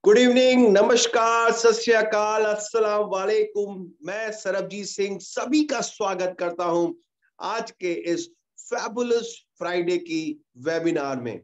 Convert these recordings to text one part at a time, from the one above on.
Good evening, नमस्कार, सत श्री अकाल, अस्सलाम वालेकुम। मैं सरबजीत सिंह सभी का स्वागत करता हूं आज के इस फैबुलस फ्राइडे की वेबिनार में।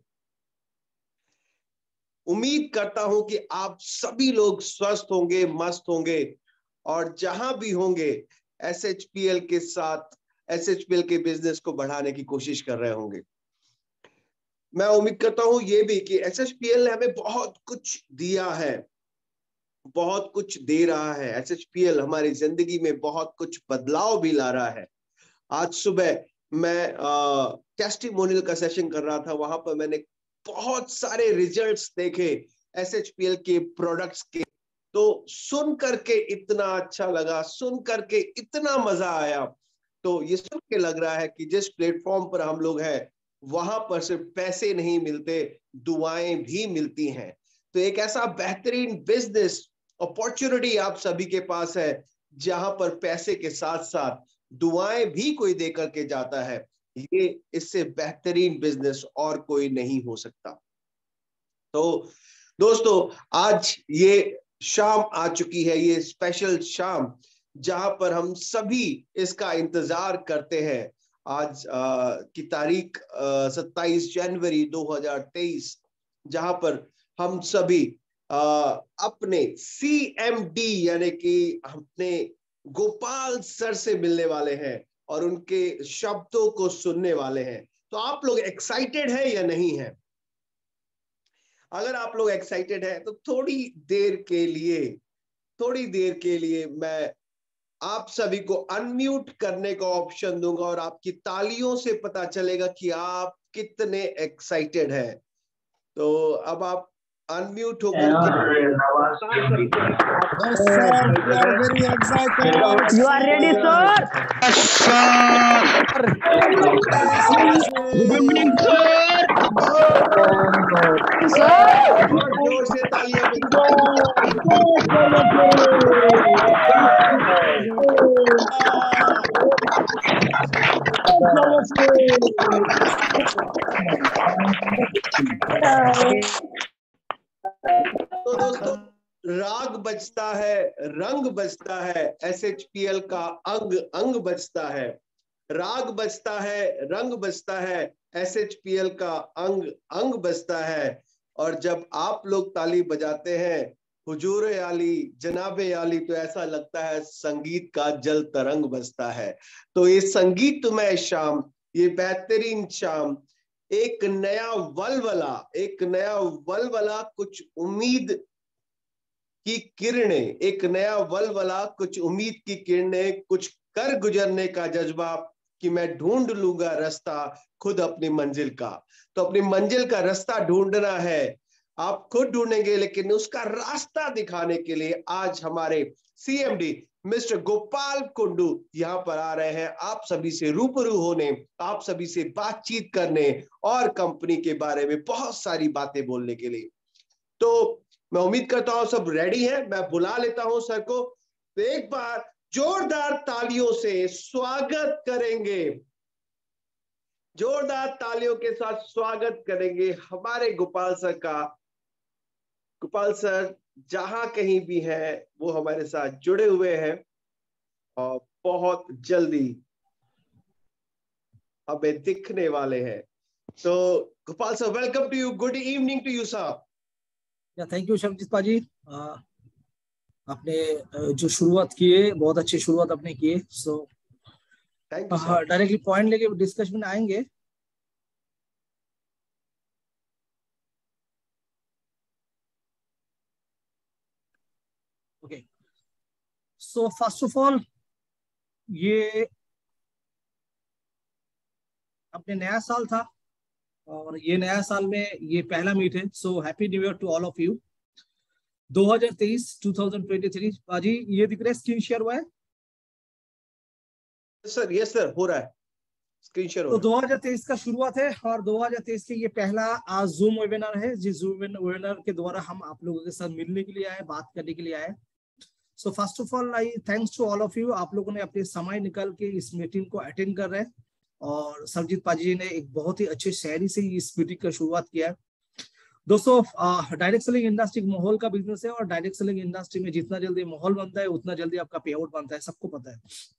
उम्मीद करता हूं कि आप सभी लोग स्वस्थ होंगे, मस्त होंगे और जहां भी होंगे एसएचपीएल के साथ एसएचपीएल के बिजनेस को बढ़ाने की कोशिश कर रहे होंगे। मैं उम्मीद करता हूं ये भी कि एसएचपीएल ने हमें बहुत कुछ दिया है, बहुत कुछ दे रहा है। एसएचपीएल हमारी जिंदगी में बहुत कुछ बदलाव भी ला रहा है। आज सुबह मैं टेस्टिमोनियल का सेशन कर रहा था, वहां पर मैंने बहुत सारे रिजल्ट्स देखे एसएचपीएल के प्रोडक्ट्स के। तो सुन करके इतना अच्छा लगा, सुन करके इतना मजा आया। तो ये सुन के लग रहा है कि जिस प्लेटफॉर्म पर हम लोग हैं वहां पर सिर्फ पैसे नहीं मिलते, दुआएं भी मिलती हैं। तो एक ऐसा बेहतरीन बिजनेस अपॉर्चुनिटी आप सभी के पास है जहां पर पैसे के साथ साथ दुआएं भी कोई दे करके जाता है। ये इससे बेहतरीन बिजनेस और कोई नहीं हो सकता। तो दोस्तों, आज ये शाम आ चुकी है, ये स्पेशल शाम जहां पर हम सभी इसका इंतजार करते हैं। आज की तारीख 27 जनवरी 2023, जहां पर हम सभी अपने सीएमडी यानी कि अपने गोपाल सर से मिलने वाले हैं और उनके शब्दों को सुनने वाले हैं। तो आप लोग एक्साइटेड है या नहीं है? अगर आप लोग एक्साइटेड है तो थोड़ी देर के लिए मैं आप सभी को अनम्यूट करने का ऑप्शन दूंगा और आपकी तालियों से पता चलेगा कि आप कितने एक्साइटेड हैं। तो अब आप अनम्यूट होकर You are ready, sir? Good evening, sir. जोर से तालियां तो दोस्तों, राग बजता है, रंग बजता है, एसएचपीएल का अंग अंग बजता है। राग बजता है, रंग बजता है, एसएचपीएल का अंग अंग बजता है। और जब आप लोग ताली बजाते हैं हुजूर आली, जनाबे आली, तो ऐसा लगता है संगीत का जल तरंग बजता है। तो ये संगीतमय शाम, ये बेहतरीन शाम, एक नया वलवला, कुछ उम्मीद की किरणें, एक नया वलवला, कुछ उम्मीद की किरणें, कुछ कर गुजरने का जज्बा कि मैं ढूंढ लूंगा रास्ता खुद अपनी मंजिल का। तो अपनी मंजिल का रास्ता ढूंढना है, आप खुद ढूंढेंगे, लेकिन उसका रास्ता दिखाने के लिए आज हमारे सीएमडी मिस्टर गोपाल कुंडू यहाँ पर आ रहे हैं आप सभी से रूबरू होने, आप सभी से बातचीत करने और कंपनी के बारे में बहुत सारी बातें बोलने के लिए। तो मैं उम्मीद करता हूं सब रेडी हैं। मैं बुला लेता हूं सर को। तो एक बार जोरदार तालियों से स्वागत करेंगे, जोरदार तालियों के साथ स्वागत करेंगे हमारे गोपाल सर का। गोपाल सर जहां कहीं भी हैं वो हमारे साथ जुड़े हुए हैं और बहुत जल्दी हमें दिखने वाले हैं। तो Gopal sir, welcome to you, good evening to you sir. Thank you Shabjeet paaji. आपने जो शुरुआत की है बहुत अच्छी शुरुआत आपने की है। सो डायरेक्टली पॉइंट लेके डिस्कशन में आएंगे। Okay, so first of all ये अपने नया साल था और ये नया साल में ये पहला मीट है। So happy new year to all of you. 2023 paaji, ये दिख रहा है, स्क्रीन शेयर हुआ है सर? यस सर, हो रहा है, स्क्रीन शेयर हो तो रहा है। 2023 का शुरुआत है और 2023 के ये पहला जूम वेबिनार है, जिस जूम वेबिनार के द्वारा हम आप लोगों के साथ मिलने के लिए आए, बात करने के लिए आए। So first of all I thanks to all of you, आप लोगों ने अपने समय निकाल के इस मीटिंग को अटेंड कर रहे हैं। और सरबजीत पाजी ने एक बहुत ही अच्छे शायरी से इस मीटिंग का शुरुआत किया है। दोस्तों डायरेक्ट सेलिंग इंडस्ट्री माहौल का बिजनेस है और डायरेक्ट सेलिंग इंडस्ट्री में जितना जल्दी माहौल बनता है उतना जल्दी आपका पे आउट बनता है, सबको पता है।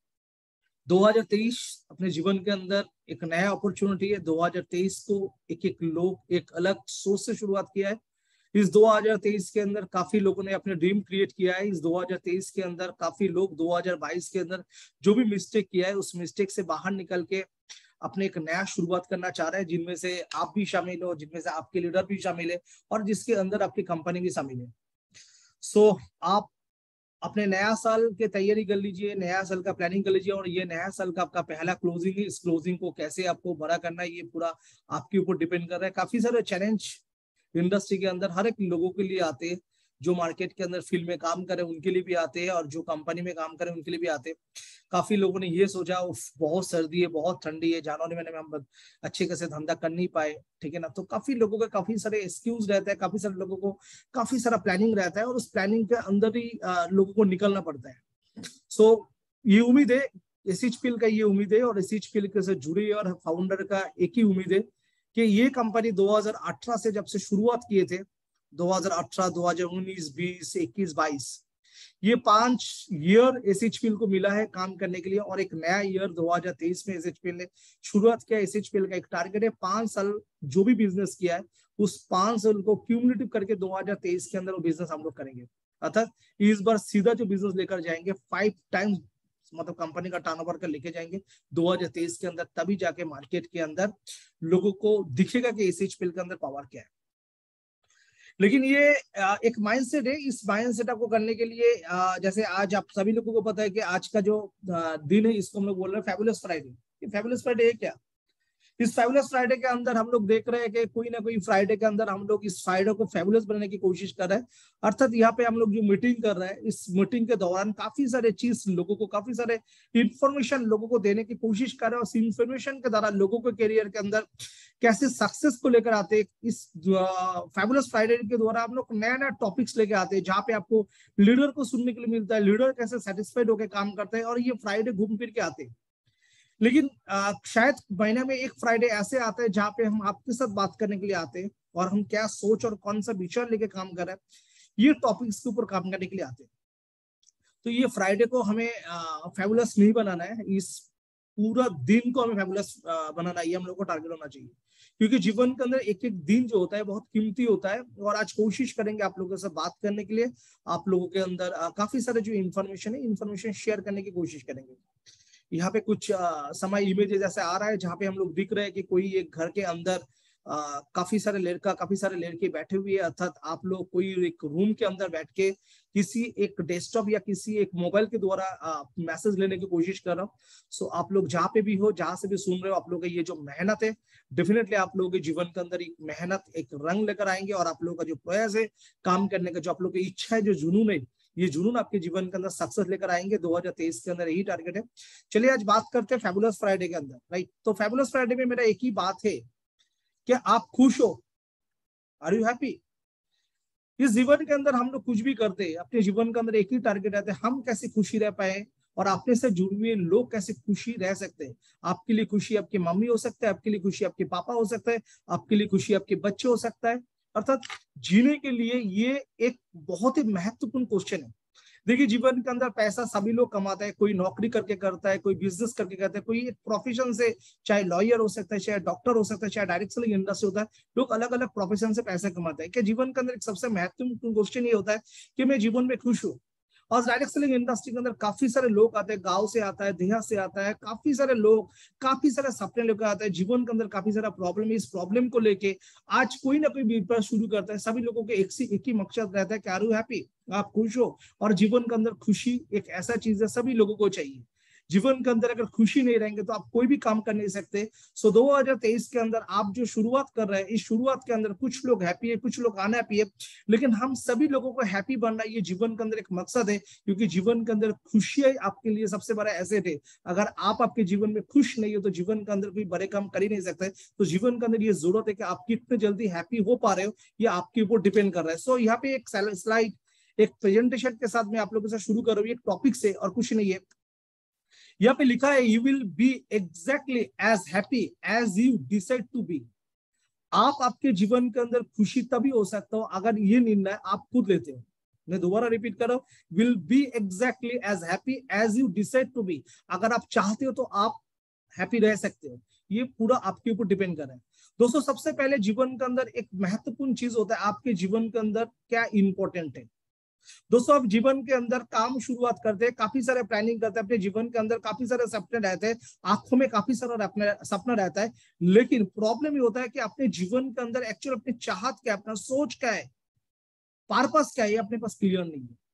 2023 अपने जीवन के अंदर एक नया अपॉर्चुनिटी है। 2023 को एक लोग एक अलग सोच से शुरुआत किया है। इस 2023 के अंदर काफी लोगों ने अपने ड्रीम क्रिएट किया है। इस 2023 के अंदर काफी लोग 2022 के अंदर जो भी मिस्टेक किया है उस मिस्टेक से बाहर निकल के अपने एक नया शुरुआत करना चाह रहे हैं, जिनमें से आप भी शामिल हो, जिनमें से आपके लीडर भी शामिल है और जिसके अंदर आपकी कंपनी भी शामिल है। सो आप अपने नया साल की तैयारी कर लीजिए, नया साल का प्लानिंग कर लीजिए और ये नया साल का आपका पहला क्लोजिंग है। इस क्लोजिंग को कैसे आपको बड़ा करना है ये पूरा आपके ऊपर डिपेंड कर रहा है। काफी सारे चैलेंज इंडस्ट्री के अंदर हर एक लोगों के लिए आते हैं, जो मार्केट के अंदर फील्ड में काम करे उनके लिए भी आते हैं और जो कंपनी में काम करे उनके लिए भी आते हैं। काफी लोगों ने ये सोचा बहुत सर्दी है, बहुत ठंडी है, जनवरी महीने में हम अच्छे कैसे धंधा कर नहीं पाए, ठीक है ना। तो काफी लोगों का काफी सारे एक्सक्यूज रहते हैं, काफी सारे लोगों को काफी सारा प्लानिंग रहता है और उस प्लानिंग के अंदर ही लोगों को निकलना पड़ता है। सो ये उम्मीद है, एसएचपीएल का ये उम्मीद है और एसएचपीएल के से जुड़े और फाउंडर का एक ही उम्मीद है कि ये कंपनी 2018 से जब से शुरुआत किए थे, 2018, 2019, 20, 21, 22, ये 5 ईयर एसएचपीएल को मिला है काम करने के लिए और एक नया ईयर 2023 में एसएचपीएल ने शुरुआत किया। एसएचपीएल का एक टारगेट है 5 साल जो भी बिजनेस किया है उस 5 साल को क्यूमुलेटिव करके 2023 के अंदर वो बिजनेस हम लोग करेंगे। अर्थात इस बार सीधा जो बिजनेस लेकर जाएंगे 5 टाइम्स मतलब कंपनी का टर्नओवर कर लेके जाएंगे 2023 के अंदर, तभी जाके मार्केट के अंदर लोगों को दिखेगा कि एसएचपीएल के अंदर पावर क्या है। लेकिन ये एक माइंडसेट है। इस माइंडसेट को करने के लिए जैसे आज आप सभी लोगों को पता है कि आज का जो दिन है इसको हम लोग बोल रहे हैं फैबुलस फ्राइडे। ये फैबुलस फ्राइडे है क्या? इस फैबुलस फ्राइडे के अंदर हम लोग देख रहे हैं कि कोई ना कोई फ्राइडे के अंदर हम लोग इस फ्राइडे को फैबुलस बनाने की कोशिश कर रहे हैं। अर्थात यहाँ पे हम लोग जो मीटिंग कर रहे हैं इस मीटिंग के दौरान काफी सारे चीज लोगों को, काफी सारे इंफॉर्मेशन लोगों को देने की कोशिश कर रहे हैं। उस इंफॉर्मेशन के द्वारा लोगों के करियर के अंदर कैसे सक्सेस को लेकर आते हैं। इस फैबुलस फ्राइडे के द्वारा हम लोग नया नया टॉपिक्स लेके आते हैं जहाँ पे आपको लीडर को सुनने के लिए मिलता है, लीडर कैसे सेटिस्फाइड होकर काम करते हैं और ये फ्राइडे घूम फिर के आते हैं। लेकिन शायद महीने में एक फ्राइडे ऐसे आता है जहाँ पे हम आपके साथ बात करने के लिए आते हैं और हम क्या सोच और कौन सा विचार लेके काम कर रहे हैं ये टॉपिक्स के ऊपर काम करने के लिए आते हैं। तो ये फ्राइडे को हमें फैबुलस नहीं बनाना है, इस पूरा दिन को हमें फैबुलस बनाना है, ये हम लोग को टारगेट होना चाहिए। क्योंकि जीवन के अंदर एक एक दिन जो होता है बहुत कीमती होता है और आज कोशिश करेंगे आप लोगों से बात करने के लिए, आप लोगों के अंदर काफी सारे जो इन्फॉर्मेशन है इन्फॉर्मेशन शेयर करने की कोशिश करेंगे। यहाँ पे कुछ समय इमेजेस ऐसे आ रहा है जहाँ पे हम लोग दिख रहे हैं कि कोई एक घर के अंदर काफी सारे लड़के बैठे हुए हैं। अर्थात आप लोग कोई एक रूम के अंदर बैठ के किसी एक डेस्कटॉप या किसी एक मोबाइल के द्वारा मैसेज लेने की कोशिश कर रहा हूँ। सो आप लोग जहाँ पे भी हो, जहाँ से भी सुन रहे हो, आप लोग ये जो मेहनत है डेफिनेटली आप लोगों के जीवन के अंदर एक मेहनत एक रंग लेकर आएंगे और आप लोगों का जो प्रयास है काम करने का, जो आप लोग की इच्छा है, जो जुनून है, ये जुनून आपके जीवन के अंदर सक्सेस लेकर आएंगे। 2023 के अंदर यही टारगेट है। चलिए आज बात करते हैं फैबुलस फ्राइडे के अंदर, राइट। तो फैबुलस फ्राइडे में मेरा एक ही बात है कि आप खुश हो, आर यू हैप्पी। इस जीवन के अंदर हम लोग कुछ भी करते हैं, अपने जीवन के अंदर एक ही टारगेट रहता है, हम कैसे खुशी रह पाए और अपने से जुड़े हुए लोग कैसे खुशी रह सकते हैं। आपके लिए खुशी आपकी मम्मी हो सकता है, आपके लिए खुशी आपके पापा हो सकता है, आपके लिए खुशी आपके बच्चे हो सकता है। अर्थात जीने के लिए ये एक बहुत ही महत्वपूर्ण क्वेश्चन है। देखिए जीवन के अंदर पैसा सभी लोग कमाते हैं, कोई नौकरी करके करता है, कोई बिजनेस करके करता है, कोई एक प्रोफेशन से, चाहे लॉयर हो सकता है, चाहे डॉक्टर हो सकता है, चाहे डायरेक्ट सेलिंग इंडस्ट्री होता है, लोग अलग अलग प्रोफेशन से पैसे कमाते हैं। कि जीवन के अंदर एक सबसे महत्वपूर्ण क्वेश्चन ये होता है कि मैं जीवन में खुश हूँ। और डायरेक्ट सेलिंग इंडस्ट्री के अंदर काफी सारे लोग आते हैं, गांव से आता है, देहात से आता है, काफी सारे लोग काफी सारे सपने लेकर आते हैं। जीवन के अंदर काफी सारा प्रॉब्लम है, इस प्रॉब्लम को लेके आज कोई ना कोई बिजनेस शुरू करता है। सभी लोगों के एक ही मकसद रहता है कि आर यू हैप्पी, आप खुश हो। और जीवन के अंदर खुशी एक ऐसा चीज है सभी लोगों को चाहिए। जीवन के अंदर अगर खुशी नहीं रहेंगे तो आप कोई भी काम कर नहीं सकते। सो 2023 के अंदर आप जो शुरुआत कर रहे हैं, इस शुरुआत के अंदर कुछ लोग हैप्पी है, कुछ लोग अनहैप्पी है, लेकिन हम सभी लोगों को हैप्पी बनना ये जीवन के अंदर एक मकसद है। क्योंकि जीवन के अंदर खुशियां आपके लिए सबसे बड़ा एसेट है। अगर आप आपके जीवन में खुश नहीं हो तो जीवन के अंदर कोई बड़े काम कर ही नहीं सकते। तो जीवन के अंदर ये जरूरत है कि आप कितने जल्दी हैप्पी हो पा रहे हो, ये आपके ऊपर डिपेंड कर रहा है। सो यहाँ पे एक स्लाइड, एक प्रेजेंटेशन के साथ मैं आप लोगों से शुरू कर रहा हूँ, एक टॉपिक से और कुछ नहीं है। यहाँ पे लिखा है you will be exactly as happy as you decide to be. आप आपके जीवन के अंदर खुशी तभी हो सकता हो अगर ये निर्णय आप खुद लेते हो। मैं दोबारा रिपीट कर रहा हूं, will be exactly as happy as you decide to be. अगर आप चाहते हो तो आप हैप्पी रह सकते हो, ये पूरा आपके ऊपर डिपेंड कर रहा है। दोस्तों सबसे पहले जीवन के अंदर एक महत्वपूर्ण चीज होता है, आपके जीवन के अंदर क्या इंपॉर्टेंट है। दोस्तों आप जीवन के अंदर काम शुरुआत करते हैं, काफी सारे प्लानिंग करते हैं, अपने जीवन के अंदर काफी सारे सपने रहते हैं, आंखों में काफी सारा सपना रहता है, लेकिन प्रॉब्लम ये होता है कि अपने जीवन के अंदर एक्चुअल अपनी चाहत क्या है, अपना सोच क्या है, पर्पस क्या है, अपने पास क्लियर नहीं है।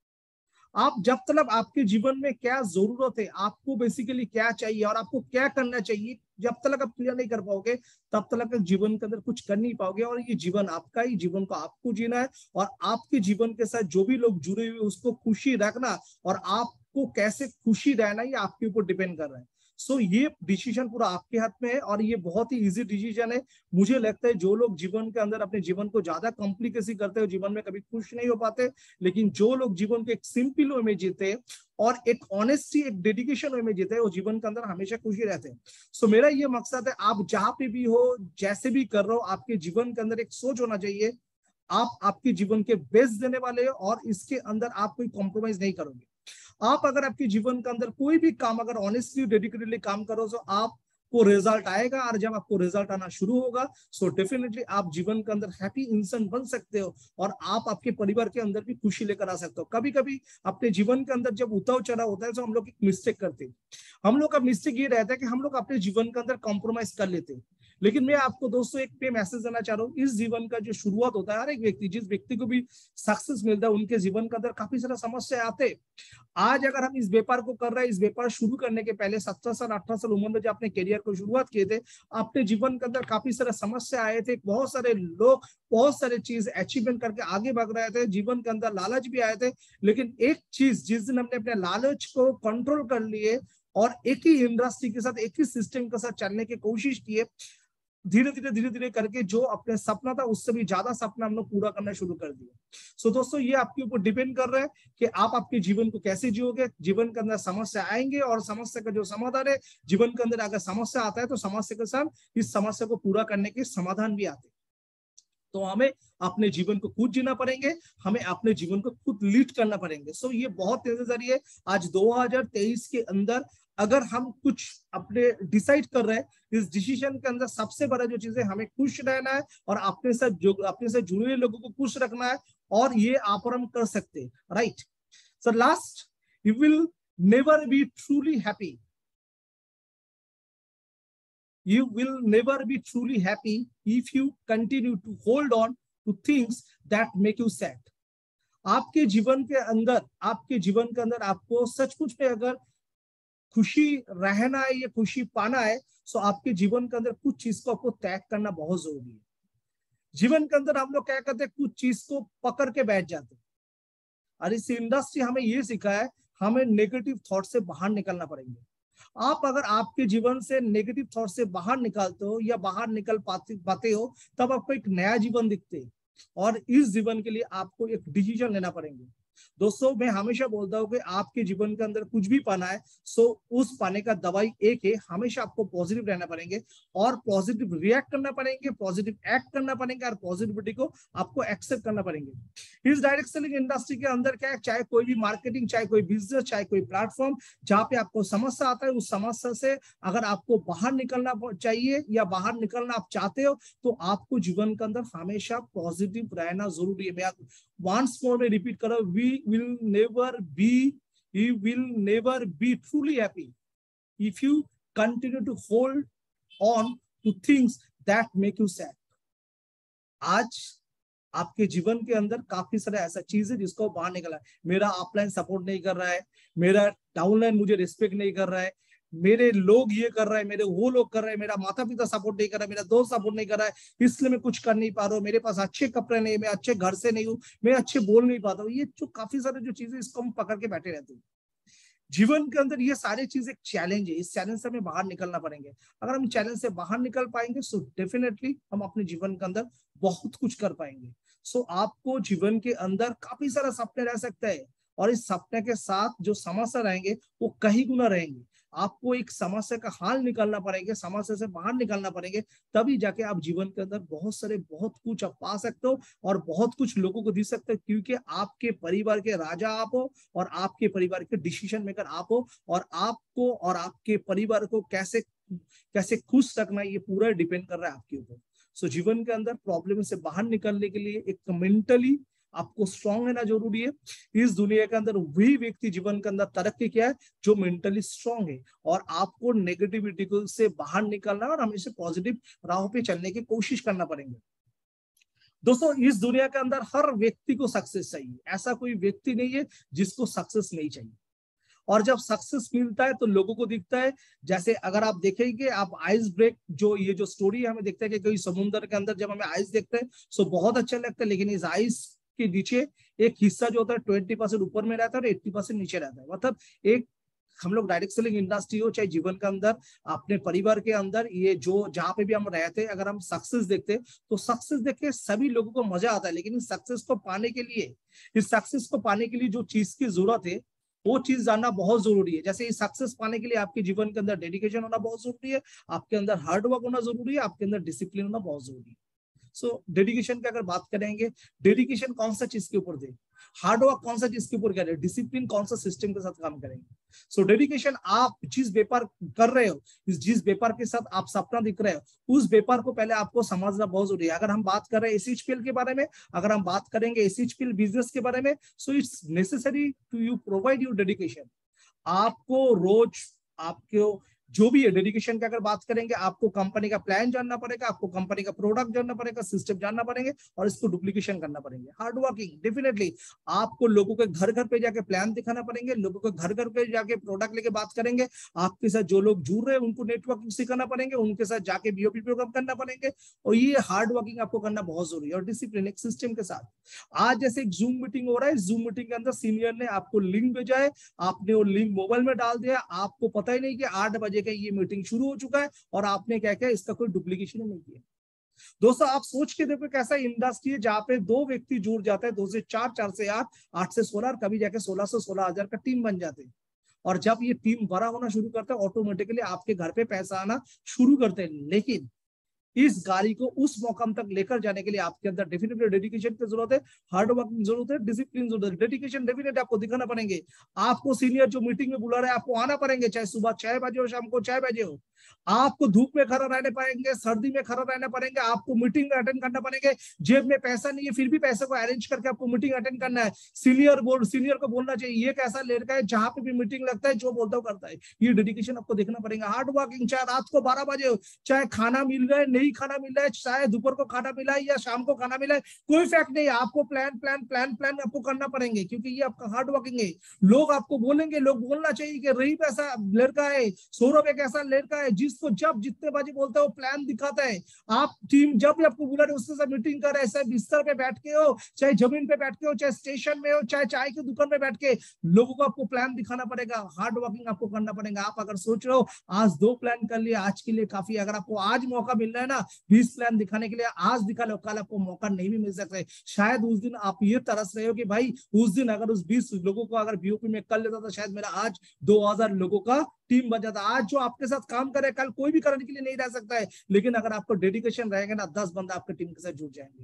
आप जब तक आपके जीवन में क्या जरूरत है, आपको बेसिकली क्या चाहिए और आपको क्या करना चाहिए, जब तक आप क्लियर नहीं कर पाओगे तब तक जीवन के अंदर कुछ कर नहीं पाओगे। और ये जीवन आपका ही, जीवन को आपको जीना है और आपके जीवन के साथ जो भी लोग जुड़े हुए उसको खुशी रखना और आपको कैसे खुशी रहना ये आपके ऊपर डिपेंड कर रहा है। सो ये डिसीजन पूरा आपके हाथ में है और ये बहुत ही इजी डिसीजन है। मुझे लगता है जो लोग जीवन के अंदर अपने जीवन को ज्यादा कॉम्प्लिकेसी करते हो जीवन में कभी खुश नहीं हो पाते, लेकिन जो लोग जीवन को एक सिंपल वे में जीते और एक ऑनेस्टी, एक डेडिकेशन वे में जीते हैं, वो जीवन के अंदर हमेशा खुशी रहते हैं। सो मेरा ये मकसद है, आप जहां पे भी हो, जैसे भी कर रहे हो, आपके जीवन के अंदर एक सोच होना चाहिए, आप आपके जीवन के बेस्ट देने वाले हो और इसके अंदर आप कोई कॉम्प्रोमाइज नहीं करोगे। आप अगर आपके जीवन के अंदर कोई भी काम अगर ऑनेस्टली डेडिकेटेडली काम करो तो आपको रिजल्ट आएगा, और जब आपको रिजल्ट आना शुरू होगा सो डेफिनेटली आप जीवन के अंदर हैप्पी इंसान बन सकते हो और आप आपके परिवार के अंदर भी खुशी लेकर आ सकते हो। कभी कभी अपने जीवन के अंदर जब उतार चढ़ाव होता है तो हम लोग एक मिस्टेक करते हैं। हम लोग का मिस्टेक ये रहता है कि हम लोग अपने जीवन के अंदर कॉम्प्रोमाइज कर लेते हैं। लेकिन मैं आपको दोस्तों एक पे मैसेज देना चाह रहा हूँ, इस जीवन का जो शुरुआत होता है, हर एक व्यक्ति, जिस व्यक्ति को भी सक्सेस मिलता है उनके जीवन के अंदर काफी सारा समस्या आते हैं। आज अगर हम इस व्यापार को कर रहे हैं, इस व्यापार शुरू करने के पहले 17 साल 18 साल उम्र में जब अपने करियर को शुरुआत किए थे, अपने जीवन के अंदर काफी सारे समस्या आए थे, बहुत सारे लोग बहुत सारे चीज अचीवमेंट करके आगे बढ़ रहे थे, जीवन के अंदर लालच भी आए थे। लेकिन एक चीज, जिस दिन हमने अपने लालच को कंट्रोल कर लिए और एक ही इंडस्ट्री के साथ, एक ही सिस्टम के साथ चलने की कोशिश की, धीरे धीरे करके जो अपने सपना था उससे भी ज्यादा सपना हम लोग पूरा करना शुरू कर दिया। सो दोस्तों ये आपके ऊपर डिपेंड कर रहा है कि आप आपके जीवन को कैसे जियोगे। जीवन के अंदर समस्या आएंगे और समस्या का जो समाधान है, जीवन के अंदर अगर समस्या आता है तो समस्या के साथ इस समस्या को पूरा करने के समाधान भी आते हैं। तो हमें अपने जीवन को खुद जीना पड़ेंगे, हमें अपने जीवन को खुद लीड करना पड़ेंगे। सो ये बहुत नेसेसरी है। आज 2023 के अंदर अगर हम कुछ अपने डिसाइड कर रहे हैं, इस डिसीजन के अंदर सबसे बड़ा जो चीज है, हमें खुश रहना है और अपने साथ जुड़े हुए लोगों को खुश रखना है और ये आप और हम कर सकते हैं, right. So last, you will never be truly happy, you will never be truly happy if you continue to hold on to things that make you sad. आपके जीवन के अंदर आपको सचमुच में अगर खुशी रहना है या खुशी पाना है, तो आपके जीवन के अंदर कुछ चीज को आपको त्याग करना बहुत जरूरी है। जीवन के अंदर हम लोग क्या करते हैं, कुछ चीज को पकड़ के बैठ जाते हैं और इस इंडस्ट्री हमें ये सिखाया है, हमें नेगेटिव थॉट से बाहर निकलना पड़ेगा। आप अगर आपके जीवन से नेगेटिव थॉट से बाहर निकालते हो या बाहर निकल पाते हो, तब आपको एक नया जीवन दिखते है और इस जीवन के लिए आपको एक डिसीजन लेना पड़ेंगे। दोस्तों मैं हमेशा बोलता हूँ कि आपके जीवन के अंदर कुछ भी पाना है, सो उस पाने का दवाई एक है, हमेशा आपको पॉजिटिव रहना पड़ेंगे और पॉजिटिव रिएक्ट करना पड़ेंगे, पॉजिटिव एक्ट करना पड़ेगा और पॉजिटिविटी को आपको एक्सेप्ट करना पड़ेंगे। इस डायरेक्ट सेलिंग इंडस्ट्री के अंदर क्या है, चाहे कोई भी मार्केटिंग, चाहे कोई बिजनेस, चाहे कोई प्लेटफॉर्म, जहां पे आपको समस्या आता है, उस समस्या से अगर आपको बाहर निकलना चाहिए या बाहर निकलना आप चाहते हो, तो आपको जीवन के अंदर हमेशा पॉजिटिव रहना जरूरी है। मैं वंस मोर में रिपीट कर रहा हूं, you will never be truly happy if you continue to hold on to things that make you sad. आज आपके जीवन के अंदर काफी सारे ऐसा चीज है जिसको बाहर निकला है। मेरा अपलाइन सपोर्ट नहीं कर रहा है, मेरा डाउनलाइन मुझे रिस्पेक्ट नहीं कर रहा है, मेरे लोग ये कर रहा है, मेरे वो लोग कर रहे हैं, मेरा माता पिता सपोर्ट नहीं कर रहा है, मेरा दोस्त सपोर्ट नहीं कर रहा है, इसलिए मैं कुछ कर नहीं पा रहा हूँ, मेरे पास अच्छे कपड़े नहीं, मैं अच्छे घर से नहीं हूँ, मैं अच्छे बोल नहीं पाता हूँ। ये जो काफी सारे जो चीजें, इसको हम पकड़ के बैठे रहते हैं। जीवन के अंदर ये सारी चीज एक चैलेंज है, इस चैलेंज से हमें बाहर निकलना पड़ेंगे। अगर हम चैलेंज से बाहर निकल पाएंगे सो डेफिनेटली हम अपने जीवन के अंदर बहुत कुछ कर पाएंगे। सो आपको जीवन के अंदर काफी सारा सपने रह सकते हैं और इस सपने के साथ जो समस्या रहेंगे वो कहीं गुना रहेंगे। आपको एक समस्या का हल निकालना पड़ेगा, समस्या से बाहर निकालना पड़ेगा, तभी जाके आप जीवन के अंदर बहुत कुछ आप पा सकते हो और बहुत कुछ लोगों को दे सकते हो, क्योंकि आपके परिवार के राजा आप हो और आपके परिवार के डिसीजन मेकर आप हो, और आपको और आपके परिवार को कैसे कैसे खुश रखना ये पूरा डिपेंड कर रहा है आपके ऊपर। सो जीवन के अंदर प्रॉब्लम से बाहर निकलने के लिए एक मेंटली आपको स्ट्रांग रहना जरूरी है। इस दुनिया के अंदर वही व्यक्ति जीवन के अंदर तरक्की किया है जो मेंटली स्ट्रांग है, और आपको नेगेटिविटी से बाहर निकलना और हमेशा पॉजिटिव राह पे चलने की कोशिश करना पड़ेगा। दोस्तों, इस दुनिया के अंदर हर व्यक्ति को सक्सेस चाहिए, ऐसा कोई व्यक्ति नहीं है जिसको सक्सेस नहीं चाहिए। और जब सक्सेस मिलता है तो लोगों को दिखता है, जैसे अगर आप देखेंगे, आप आइस ब्रेक जो ये जो स्टोरी है, हमें दिखता है कि कोई समुद्र के अंदर जब हमें आइस देखते हैं सो बहुत अच्छा लगता है, लेकिन इस आइस के नीचे एक हिस्सा जो होता है 20% ऊपर में रहता है और 80% नीचे रहता है। मतलब एक हम लोग डायरेक्ट सेलिंग इंडस्ट्री हो चाहे जीवन के अंदर अपने परिवार के अंदर, ये जो जहां पे भी हम रहते हैं, अगर हम सक्सेस देखते हैं तो सक्सेस देख के सभी लोगों को मजा आता है, लेकिन इस सक्सेस को पाने के लिए, इस सक्सेस को पाने के लिए जो चीज की जरूरत है वो चीज जानना बहुत जरूरी है। जैसे इस सक्सेस पाने के लिए आपके जीवन के अंदर डेडिकेशन होना बहुत जरूरी है, आपके अंदर हार्ड वर्क होना जरूरी है, आपके अंदर डिसिप्लिन होना बहुत जरूरी है। सो डेडिकेशन की अगर बात करेंगे, डेडिकेशन कौन सा चीज के ऊपर दे, हार्ड वर्क कौन सा चीज के ऊपर करें, डिसिप्लिन कौन सा सिस्टम के साथ काम करेंगे। सो डेडिकेशन, आप जिस व्यापार कर रहे हो, जिस व्यापार के साथ आप सपना दिख रहे हो, उस व्यापार को पहले आपको समझना बहुत जरूरी है। अगर हम बात कर रहे हैं SHPL के बारे में, अगर हम बात करेंगे SHPL बिजनेस के बारे में, so it's necessary to you provide your dedication. आपको रोज आपको जो भी है डेडिकेशन की अगर बात करेंगे, आपको कंपनी का प्लान जानना पड़ेगा, आपको कंपनी का प्रोडक्ट जानना पड़ेगा, सिस्टम जानना पड़ेंगे और इसको डुप्लीकेशन करना पड़ेंगे। हार्ड वर्किंग, डेफिनेटली आपको लोगों के घर घर पे जाके प्लान दिखाना पड़ेंगे, लोगों के घर घर पे जाके प्रोडक्ट लेके बात करेंगे, आपके साथ जो लोग जुड़ रहे हैं उनको नेटवर्किंग सिखाना पड़ेंगे, उनके साथ जाके BOP प्रोग्राम करना पड़ेंगे, और ये हार्ड वर्किंग आपको करना बहुत जरूरी है। और डिसिप्लिन एक सिस्टम के साथ, आज जैसे एक जूम मीटिंग हो रहा है, जूम मीटिंग के अंदर सीनियर ने आपको लिंक भेजा है, आपने वो लिंक मोबाइल में डाल दिया, आपको पता ही नहीं कि 8 बजे का ये मीटिंग शुरू हो चुका है और आपने क्या किया, इसका कोई डुप्लीकेशन नहीं किया। दोस्तों, आप सोच के देखो कैसा इंडस्ट्री है जहां पे 2 व्यक्ति जुड़ जाते हैं, 2 से 4, 4 से 8, 8 से 16 और कभी जाके 16 से 16,000 का टीम बन जाते हैं। और जब ये टीम बड़ा होना शुरू करता है, ऑटोमेटिकली आपके घर पे पैसा आना शुरू करते हैं। लेकिन इस गाड़ी को उस मौकाम तक लेकर जाने के लिए आपके अंदर डेफिनेटली डेडिकेशन की जरूरत है, हार्ड वर्क की जरूरत है, डिसिप्लिन जरूरत है। डेडिकेशन डेफिनेटली आपको दिखाना पड़ेंगे, आपको सीनियर जो मीटिंग में बुला रहे हैं आपको आना पड़ेंगे, चाहे सुबह 6 बजे हो, शाम को 6 बजे हो। आपको धूप में खड़ा रहने पाएंगे, सर्दी में खड़ा रहना पड़ेंगे, आपको मीटिंग में अटेंड करना पड़ेंगे, जेब में पैसा नहीं है फिर भी पैसे को अरेंज करके आपको मीटिंग अटेंड करना है। सीनियर को बोलना चाहिए ये कैसा लड़का है, जहां पे भी मीटिंग लगता है जो बोलता है करता है। ये डेडिकेशन आपको देखना पड़ेगा। हार्ड वर्किंग, चाहे रात को 12 बजे हो, चाहे खाना मिल रहा है नहीं खाना मिल रहा है, चाहे दोपहर को खाना मिला है या शाम को खाना मिला है, कोई फैक्ट नहीं, आपको प्लान प्लान प्लान प्लान आपको करना पड़ेंगे, क्योंकि ये आपका हार्ड वर्किंग है। लोग आपको बोलेंगे, लोग बोलना चाहिए कि रहीब ऐसा लड़का है, सौरभ एक ऐसा लड़का है जिसको जब जितने बजे बोलते हो प्लान दिखाता है। आप टीम जब भी आपको बुला रहे उसके साथ मीटिंग कर रहे हैं, चाहे बिस्तर पे बैठ के हो, चाहे जमीन पे बैठ के हो, चाहे स्टेशन में हो, चाहे चाय की दुकान पे बैठ के, लोगों को आपको प्लान दिखाना पड़ेगा, हार्ड वर्किंग आपको करना पड़ेगा। आप अगर सोच रहे हो आज 2 प्लान कर लिए, आज के लिए काफी, अगर आपको आज मौका मिल रहा है ना 20 प्लान दिखाने के लिए, आज दिखा लो, कल आपको मौका नहीं भी मिल सकता है। शायद उस दिन आप ये तरस रहे हो कि भाई उस दिन अगर उस 20 लोगों को अगर BOP में कर लेता तो शायद मेरा आज 2000 लोगों का टीम बन जाता। आज जो आपके साथ काम करे कल कोई भी करने के लिए नहीं रह सकता है, लेकिन अगर आपको डेडिकेशन रहेगा ना 10 बंदा आपके टीम के साथ जुड़ जाएंगे।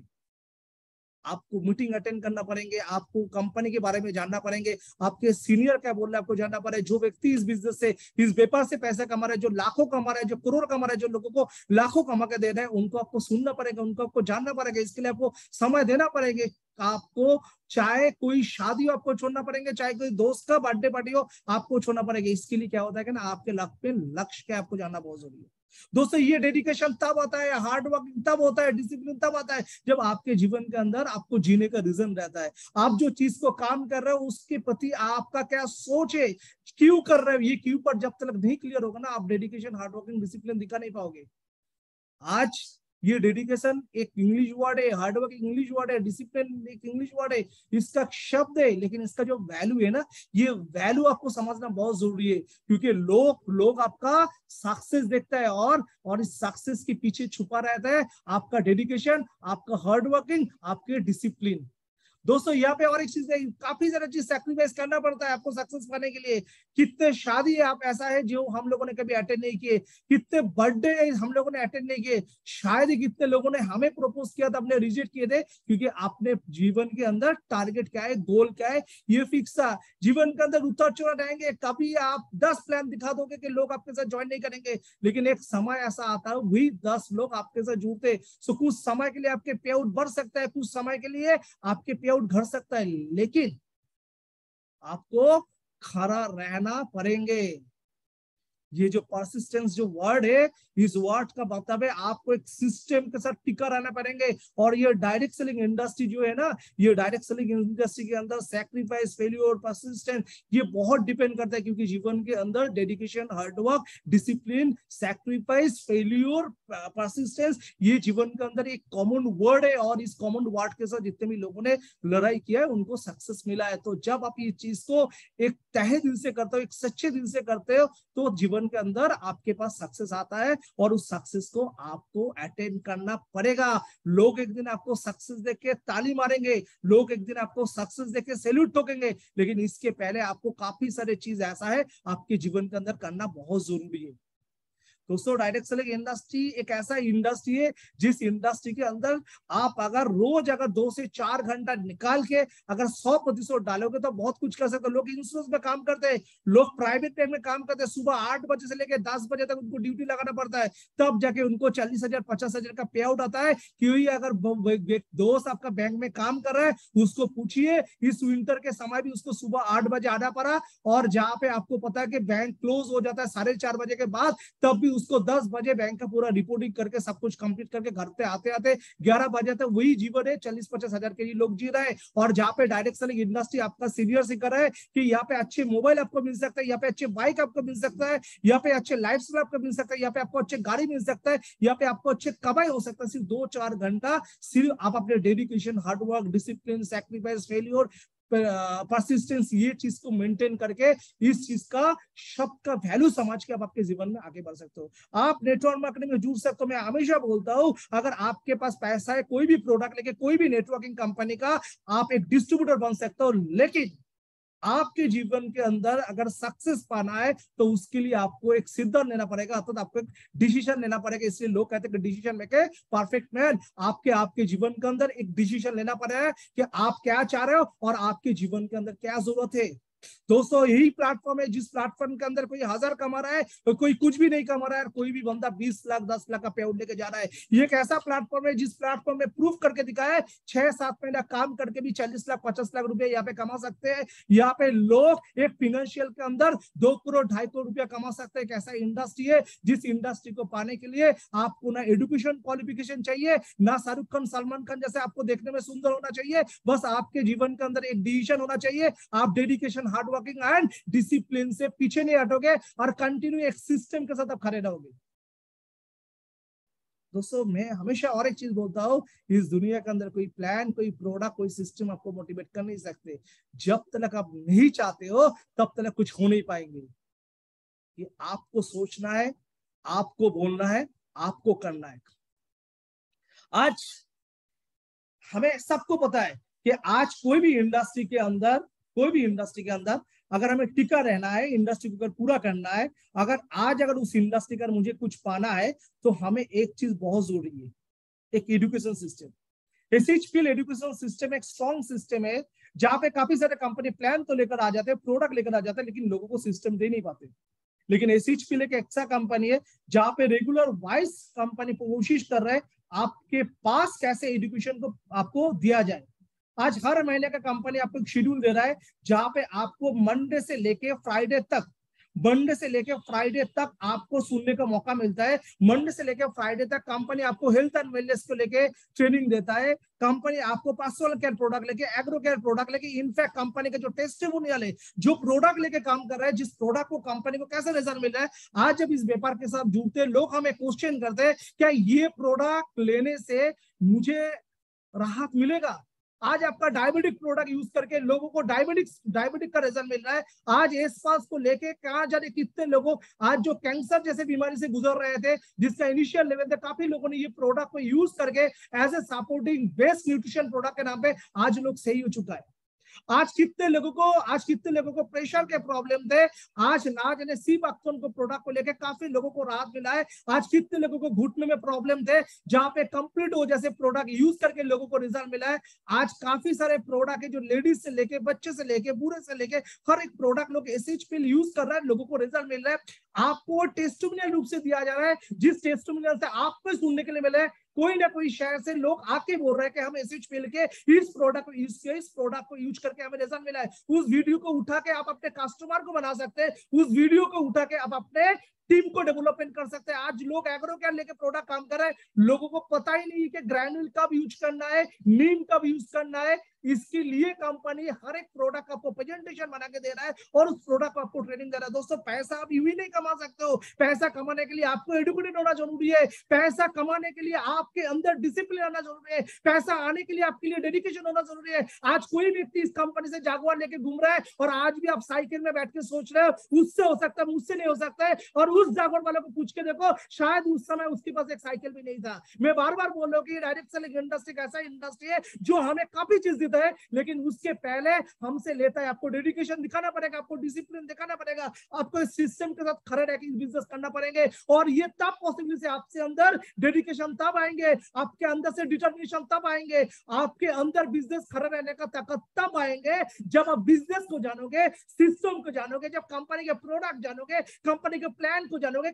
आपको मीटिंग अटेंड करना पड़ेंगे, आपको कंपनी के बारे में जानना पड़ेंगे, आपके सीनियर क्या बोल रहे हैं आपको जानना पड़ेगा। जो व्यक्ति इस बिजनेस से, इस व्यापार से पैसा कमा रहा है, जो लाखों कमा रहा है, जो करोड़ कमा रहा है, जो लोगों को लाखों कमा के दे रहे हैं, उनको आपको सुनना पड़ेगा, उनको आपको जानना पड़ेगा। इसके लिए आपको समय देना पड़ेगा। आपको चाहे कोई शादी हो आपको छोड़ना पड़ेगा, चाहे कोई दोस्त का बर्थडे पार्टी हो आपको छोड़ना पड़ेगा। इसके लिए क्या होता है कि ना आपके लक्ष्य क्या आपको जानना बहुत जरूरी है। दोस्तों, ये डेडिकेशन तब आता है, हार्ड वर्किंग तब होता है, डिसिप्लिन तब आता है जब आपके जीवन के अंदर आपको जीने का रीजन रहता है। आप जो चीज को काम कर रहे हो उसके प्रति आपका क्या सोच है, क्यों कर रहे हो, ये क्यों पर जब तक नहीं क्लियर होगा ना आप डेडिकेशन, हार्ड वर्किंग, डिसिप्लिन दिखा नहीं पाओगे। आज ये डेडिकेशन एक इंग्लिश वर्ड है, हार्ड वर्क इंग्लिश वर्ड है, डिसिप्लिन एक इंग्लिश वर्ड है, इसका शब्द है, लेकिन इसका जो वैल्यू है ना, ये वैल्यू आपको समझना बहुत जरूरी है। क्योंकि लोग आपका सक्सेस देखता है और इस सक्सेस के पीछे छुपा रहता है आपका डेडिकेशन, आपका हार्ड वर्किंग, आपके डिसिप्लिन। दोस्तों यहाँ पे और एक चीज है, काफी सारा चीज सैक्रिफाइस करना पड़ता है आपको सक्सेस पाने के लिए। कितने शादी आप ऐसा है जो हम लोगों ने कभी अटेंड नहीं किए, कितने बर्थडे हम लोगों ने अटेंड नहीं किए, शायद ही कितने लोगों ने हमें प्रपोज किया था, हमने रिजेक्ट किए थे, क्योंकि आपने जीवन के अंदर टारगेट क्या है, गोल क्या है, ये फिक्स था। जीवन के अंदर उतार चढ़ाव आएंगे, कभी आप 10 प्लान दिखा दोगे कि लोग आपके साथ ज्वाइन नहीं करेंगे, लेकिन एक समय ऐसा आता है वही 10 लोग आपके साथ जुड़ते। सो कुछ समय के लिए आपके पे आउट बढ़ सकता है, कुछ समय के लिए आपके पे आउट घट सकता है, लेकिन आपको खड़ा रहना पड़ेंगे। ये जो परसिस्टेंस जो वर्ड है, इस वर्ड का मतलब है आपको एक सिस्टम के साथ टिका रहना पड़ेंगे। और ये डायरेक्ट सेलिंग इंडस्ट्री जो है ना, ये डायरेक्ट सेलिंग इंडस्ट्री के अंदर सैक्रिफाइस, फेल्योर, परसिस्टेंस ये बहुत डिपेंड करता है, क्योंकि जीवन के अंदर dedication, hard work, discipline, sacrifice, failure, persistence ये जीवन के अंदर एक कॉमन वर्ड है। और इस कॉमन वर्ड के साथ जितने भी लोगों ने लड़ाई किया है उनको सक्सेस मिला है। तो जब आप ये चीज को एक तहे दिल से करते हो, एक सच्चे दिल से करते हो, तो जीवन के अंदर आपके पास सक्सेस आता है, और उस सक्सेस को आपको अटेंड करना पड़ेगा। लोग एक दिन आपको सक्सेस देख के ताली मारेंगे, लोग एक दिन आपको सक्सेस देख के सैल्यूट ठोकेंगे, लेकिन इसके पहले आपको काफी सारे चीज ऐसा है आपके जीवन के अंदर करना बहुत जरूरी है। दोस्तों डायरेक्ट सेलिंग इंडस्ट्री एक ऐसा इंडस्ट्री है जिस इंडस्ट्री के अंदर आप अगर रोज 2 से 4 घंटा निकाल के अगर 100% डालोगे तो बहुत कुछ कर सकते हो। लोग इंश्योरेंस में काम करते हैं, लोग प्राइवेट बैंक में काम करते हैं, सुबह 8 बजे से लेकर 10 बजे तक उनको ड्यूटी लगाना पड़ता है, तब जाके उनको 40,000 50,000 का पे आउट आता है। क्योंकि अगर दोस्त आपका बैंक में काम कर रहा है, उसको पूछिए इस विंटर के समय भी उसको सुबह 8 बजे आना पड़ा, और जहां पे आपको पता है कि बैंक क्लोज हो जाता है 4:30 बजे के बाद, तब भी उसको 10 बजे बैंक का पूरा रिपोर्टिंग करके सब कुछ कंप्लीट करके घर पे आते आते 11 बजे तक वही जीवन है। 40-50 हजार के लिए लोग जी रहे हैं। और जहाँ पे डायरेक्ट सेलिंग इंडस्ट्री आपका सीनियर से कर रहा है कि यहाँ पे अच्छे मोबाइल आपको मिल सकता है, यहाँ पे अच्छे बाइक आपको मिल सकता है, यहाँ पे अच्छे लाइफस्टाइल आपको मिल सकता है, यहाँ पे आपको अच्छे गाड़ी मिल सकता है, यहाँ पे आपको अच्छे कमाई हो सकता है। सिर्फ 2-4 घंटा सिर्फ आप अपने dedication, hard work, discipline, sacrifice, failure, persistence ये चीज को मेंटेन करके इस चीज का शब्द का वैल्यू समझ के आप आपके जीवन में आगे बढ़ सकते हो। आप नेटवर्क मार्केटिंग में जुड़ सकते हो। मैं हमेशा बोलता हूं, अगर आपके पास पैसा है, कोई भी प्रोडक्ट लेके कोई भी नेटवर्किंग कंपनी का आप एक डिस्ट्रीब्यूटर बन सकते हो, लेकिन आपके जीवन के अंदर अगर सक्सेस पाना है तो उसके लिए आपको एक सिद्धांत लेना पड़ेगा, अर्थात आपको एक डिसीजन लेना पड़ेगा। इसलिए लोग कहते हैं कि डिसीजन मेकर परफेक्ट मैन। आपके जीवन के अंदर एक डिसीजन लेना पड़ेगा कि आप क्या चाह रहे हो और आपके जीवन के अंदर क्या जरूरत है। दोस्तों यही प्लेटफॉर्म है जिस प्लेटफॉर्म के अंदर कोई 1000 कमा रहा है और कोई कुछ भी नहीं कमा रहा है, और कोई भी बंदा 20 लाख 10 लाख का पे आउट लेके जा रहा है। ये एक ऐसा प्लेटफॉर्म है जिस प्लेटफॉर्म में प्रूफ करके दिखाया है 6-7 महीना काम करके भी 40 लाख 50 लाख रुपए यहाँ पे कमा सकते हैं। यहाँ पे लोग एक फाइनेंशियल के अंदर 2 करोड़ 2.5 करोड़ रुपया कमा सकते हैं। एक ऐसा इंडस्ट्री है जिस इंडस्ट्री को पाने के लिए आपको ना एजुकेशन क्वालिफिकेशन चाहिए, ना शाहरुख खान सलमान खान जैसे आपको देखने में सुंदर होना चाहिए, बस आपके जीवन के अंदर एक डिसीजन होना चाहिए। आप dedication, hard working and discipline से पीछे नहीं हटोगे और कंटिन्यू एक सिस्टम के साथ आप खड़े रहोगे। दोस्तों मैं हमेशा और एक चीज बोलता हूं, इस दुनिया के अंदर कोई प्लान, कोई प्रोडक्ट, कोई सिस्टम आपको मोटिवेट कर नहीं सकते। जब तक आप नहीं चाहते हो तब तक कुछ हो नहीं पाएंगे। ये आपको सोचना है, आपको बोलना है, आपको करना है। आज हमें सबको पता है कि आज कोई भी इंडस्ट्री के अंदर अगर हमें टिका रहना है, इंडस्ट्री को अगर पूरा करना है, अगर उस इंडस्ट्री का मुझे कुछ पाना है, तो हमें एक चीज बहुत जरूरी है, एक education system. SHPL education system एक स्ट्रॉन्ग सिस्टम है जहां पे काफी सारे कंपनी प्लान तो लेकर आ जाते हैं, प्रोडक्ट लेकर आ जाते हैं, लेकिन लोगों को सिस्टम दे नहीं पाते। लेकिन एसएचपीएल एक ऐसा कंपनी है जहां पे रेगुलर वाइज कंपनी कोशिश कर रहे हैं आपके पास कैसे एजुकेशन को आपको दिया जाए। आज हर महीने का कंपनी आपको एक शेड्यूल दे रहा है जहां पे आपको मंडे से लेके फ्राइडे तक आपको सुनने का मौका मिलता है। मंडे से लेकर फ्राइडे तक कंपनी आपको हेल्थ एंड वेलनेस को लेके ट्रेनिंग देता है। कंपनी आपको पर्सनल केयर प्रोडक्ट लेके, एग्रो केयर प्रोडक्ट लेके, इनफैक्ट कंपनी का जो टेस्टिमोनियल है, जो प्रोडक्ट लेके काम कर रहा है, जिस प्रोडक्ट को कंपनी को कैसे रिजल्ट मिल रहा है, आज जब इस व्यापार के साथ जुड़ते हैं लोग हमें क्वेश्चन करते हैं क्या ये प्रोडक्ट लेने से मुझे राहत मिलेगा। आज आपका डायबिटिक प्रोडक्ट यूज करके लोगों को डायबिटिक का रिजल्ट मिल रहा है। आज एस्पास को लेके कहा जाने कितने लोगों आज जो कैंसर जैसे बीमारी से गुजर रहे थे, जिसका इनिशियल लेवल था, काफी लोगों ने ये प्रोडक्ट को यूज करके as a supporting best nutrition product के नाम पे आज लोग सही हो चुका है। आज कितने लोगों को प्रेशर के प्रॉब्लम थे, आज ना जाने सी बाक्टोन को प्रोडक्ट को लेकर काफी लोगों को राहत मिला है। आज कितने लोगों को घुटने में प्रॉब्लम थे, जहां पे कंप्लीट हो जैसे प्रोडक्ट यूज करके लोगों को रिजल्ट मिला है। आज काफी सारे प्रोडक्ट है जो लेडीज से लेके बच्चे से लेके बूढ़े से लेके हर एक प्रोडक्ट लोग एसएचपीएल यूज कर रहा है, लोगों को रिजल्ट मिल रहा है। आपको टेस्टिमोनियल रूप से दिया जा रहा है, जिस टेस्टिमोनियल से आपको सुनने के लिए मिले, कोई ना कोई शहर से लोग आके बोल रहे हैं कि हम एसएचपीएल के इस प्रोडक्ट को यूज करके हमें रिजल्ट मिला है। उस वीडियो को उठा के आप अपने कस्टमर को बना सकते हैं, उस वीडियो को उठा के आप अपने टीम को डेवलपमेंट कर सकते हैं। आज लोग एग्रो केयर लेके प्रोडक्ट काम कर रहे हैं, लोगों को पता ही नहीं कि ग्रैन्यूल कब यूज करना है, नीम कब यूज करना है। इसके लिए कंपनी हर एक प्रोडक्ट आपको प्रेजेंटेशन बना के दे रहा है और उस प्रोडक्ट को आपको ट्रेनिंग दे रहा है। दोस्तों, पैसा आप यूं ही नहीं कमा सकते हो। पैसा कमाने के लिए आपको एजुकेटेड होना जरूरी है। पैसा कमाने के लिए आपके अंदर डिसिप्लिन आना जरूरी है। पैसा आने के लिए आपके लिए डेडिकेशन होना जरूरी है। आज कोई व्यक्ति इस कंपनी से जागुआर लेके घूम रहा है और आज भी आप साइकिल में बैठ के सोच रहे हो उससे हो सकता है, मुझसे नहीं हो सकता है, और उस जागुआर वाले को पूछ के देखो, शायद उस समय उसके पास एक साइकिल भी नहीं था। मैं बार बार बोल रहा हूँ कि डायरेक्ट सेलिंग इंडस्ट्री ऐसा इंडस्ट्री है जो हमें काफी चीज देता है, लेकिन उसके पहले हमसे लेता है। आपको डेडिकेशन दिखाना पड़ेगा, आपको डिसिप्लिन दिखाना पड़ेगा, आपको इस सिस्टम के साथ खड़े रह के बिजनेस करना पड़ेंगे। और ये तब पॉसिबल से आपसे अंदर डेडिकेशन तब आएंगे, आपके अंदर से डिटर्मिनेशन तब आएंगे, आपके अंदर बिजनेस खड़े रहने का ताकत तब आएंगे जब आप बिजनेस को जानोगे, सिस्टम को जानोगे, जब कंपनी के प्रोडक्ट जानोगे, कंपनी के प्लान को जानोगे,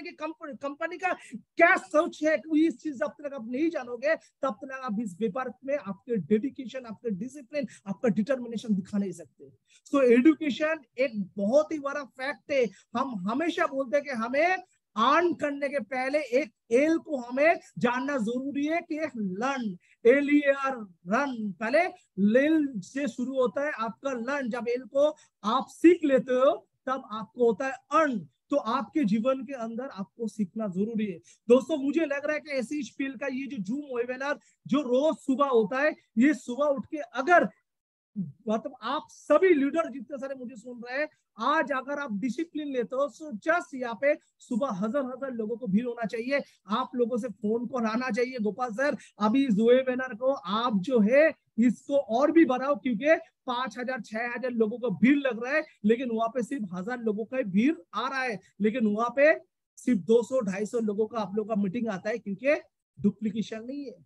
कंपनी का क्या सोच है, इस चीज जब तक आप नहीं जानोगे तब तक आप इस व्यापार में आपके डेडिकेशन, आपके डिसिप्लिन, आपका डिटर्मिनेशन दिखा नहीं सकते। सो एजुकेशन एक बहुत ही बड़ा फैक्ट है। हम हमेशा बोलते हैं कि हमें अर्न करने के पहले एक एल को हमें जानना जरूरी है कि एक लर्न, एलियर रन, पहले लेल से शुरू होता है आपका लर्न। जब एल को आप सीख लेते हो तब आपको होता है अर्न। तो आपके जीवन के अंदर आपको सीखना जरूरी है। दोस्तों, मुझे लग रहा है कि एसएचपीएल का ये जो जूम वेबिनार जो रोज सुबह होता है, ये सुबह उठ के अगर मतलब आप सभी लीडर जितने सारे मुझे सुन रहे हैं, आज अगर आप डिसिप्लिन लेते हो तो जस्ट यहाँ पे सुबह हजार लोगों को भीड़ होना चाहिए। आप लोगों से फोन कॉल आना चाहिए, गोपाल सर अभी इस वेबिनार को आप जो है इसको और भी बढ़ाओ, क्योंकि 5000 6000 लोगों को भीड़ लग रहा है, लेकिन वहां पे सिर्फ 1000 लोगों का भीड़ आ रहा है, लेकिन वहां पे सिर्फ 200-250 लोगों का आप लोगों का मीटिंग आता है, क्योंकि डुप्लीकेशन नहीं है।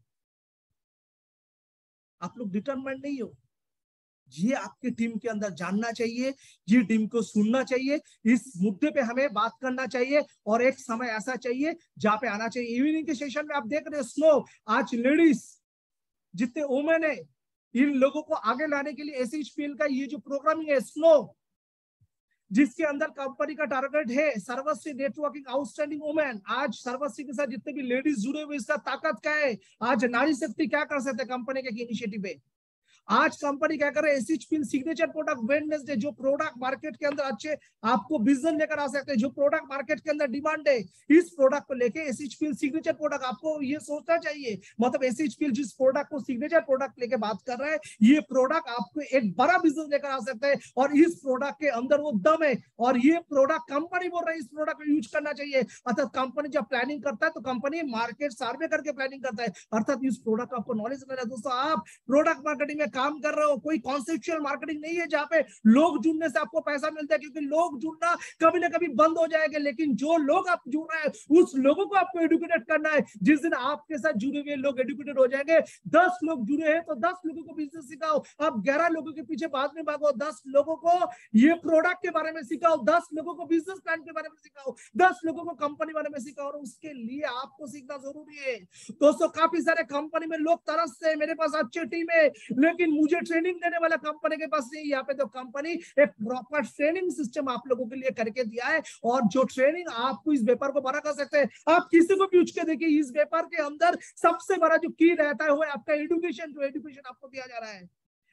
आप लोग डिटरमाइंड नहीं हो। ये आपकी टीम के अंदर जानना चाहिए, ये टीम को सुनना चाहिए, इस मुद्दे पे हमें बात करना चाहिए। और एक समय ऐसा चाहिए जहां पे आना चाहिए। इवनिंग के सेशन में आप देख रहे हो स्नो, आज लेडीज जितने वुमेन है, इन लोगों को आगे लाने के लिए एसएचपीएल का ये जो प्रोग्रामिंग है स्नो, जिसके अंदर कंपनी का टारगेट है सर्वश्री नेटवर्किंग आउटस्टैंडिंग वुमेन। आज सर्वश्री के साथ जितने भी लेडीज जुड़े हुए, इसका ताकत क्या है, आज नारी शक्ति क्या कर सकते हैं कंपनी के इनिशिएटिव पे। आज कंपनी क्या कर रहे हैं, एसएचपीएल सिग्नेचर प्रोडक्ट वेडनेसडे, जो प्रोडक्ट मार्केट के अंदर अच्छे आपको बिजनेस लेकर आ सकते हैं, जो प्रोडक्ट मार्केट के अंदर डिमांड है, इस प्रोडक्ट को लेके एसएचपीएल सिग्नेचर प्रोडक्ट आपको ये सोचना चाहिए। मतलब एसएचपीएल जिस प्रोडक्ट को सिग्नेचर प्रोडक्ट लेके बात कर रहा है, ये प्रोडक्ट आपको एक बड़ा बिजनेस लेकर आ सकता है, और इस प्रोडक्ट के अंदर वो दम है, और ये प्रोडक्ट कंपनी बोल रहा है इस प्रोडक्ट को यूज करना चाहिए। अर्थात कंपनी जब प्लानिंग करता है तो कंपनी मार्केट सर्वे करके प्लानिंग करता है, अर्थात इस प्रोडक्ट का आपको नॉलेज लेना है। दोस्तों, आप प्रोडक्ट मार्केटिंग में काम कर रहे हो, कोई कॉन्सेप्चुअल मार्केटिंग नहीं है जहां पे लोग जुड़ने से आपको पैसा मिलता है, क्योंकि लोग जुड़ना कभी ना कभी बंद हो जाएगा, लेकिन जो लोग आप जुड़ रहे हैं उस लोगों को आपको एडुकेटेड करना है। जिस दिन आपके साथ जुड़े हुए लोग एडुकेटेड हो जाएंगे, 10 लोग जुड़े हैं तो 10 लोगों को बिजनेस सिखाओ। आप 11 लोगों के पीछे बाद में भागो, 10 लोगों को ये प्रोडक्ट के बारे में सिखाओ, 10 लोगों को बिजनेस प्लान के बारे में सिखाओ, 10 लोगों को कंपनी बारे में सिखाओ, और उसके लिए आपको सीखना जरूरी है। दोस्तों, काफी सारे कंपनी में लोग तरसते हैं, मेरे पास अच्छी टीम है लेकिन मुझे ट्रेनिंग देने वाला कंपनी के पास नहीं। यहाँ पे तो कंपनी एक प्रॉपर ट्रेनिंग सिस्टम आप लोगों के लिए करके दिया है, और जो ट्रेनिंग आपको इस व्यापार को बड़ा कर सकते हैं। आप किसी को भी पूछ के देखिए, इस व्यापार के अंदर सबसे बड़ा जो की रहता है वो है आपका एजुकेशन, जो एजुकेशन आपको दिया जा रहा है।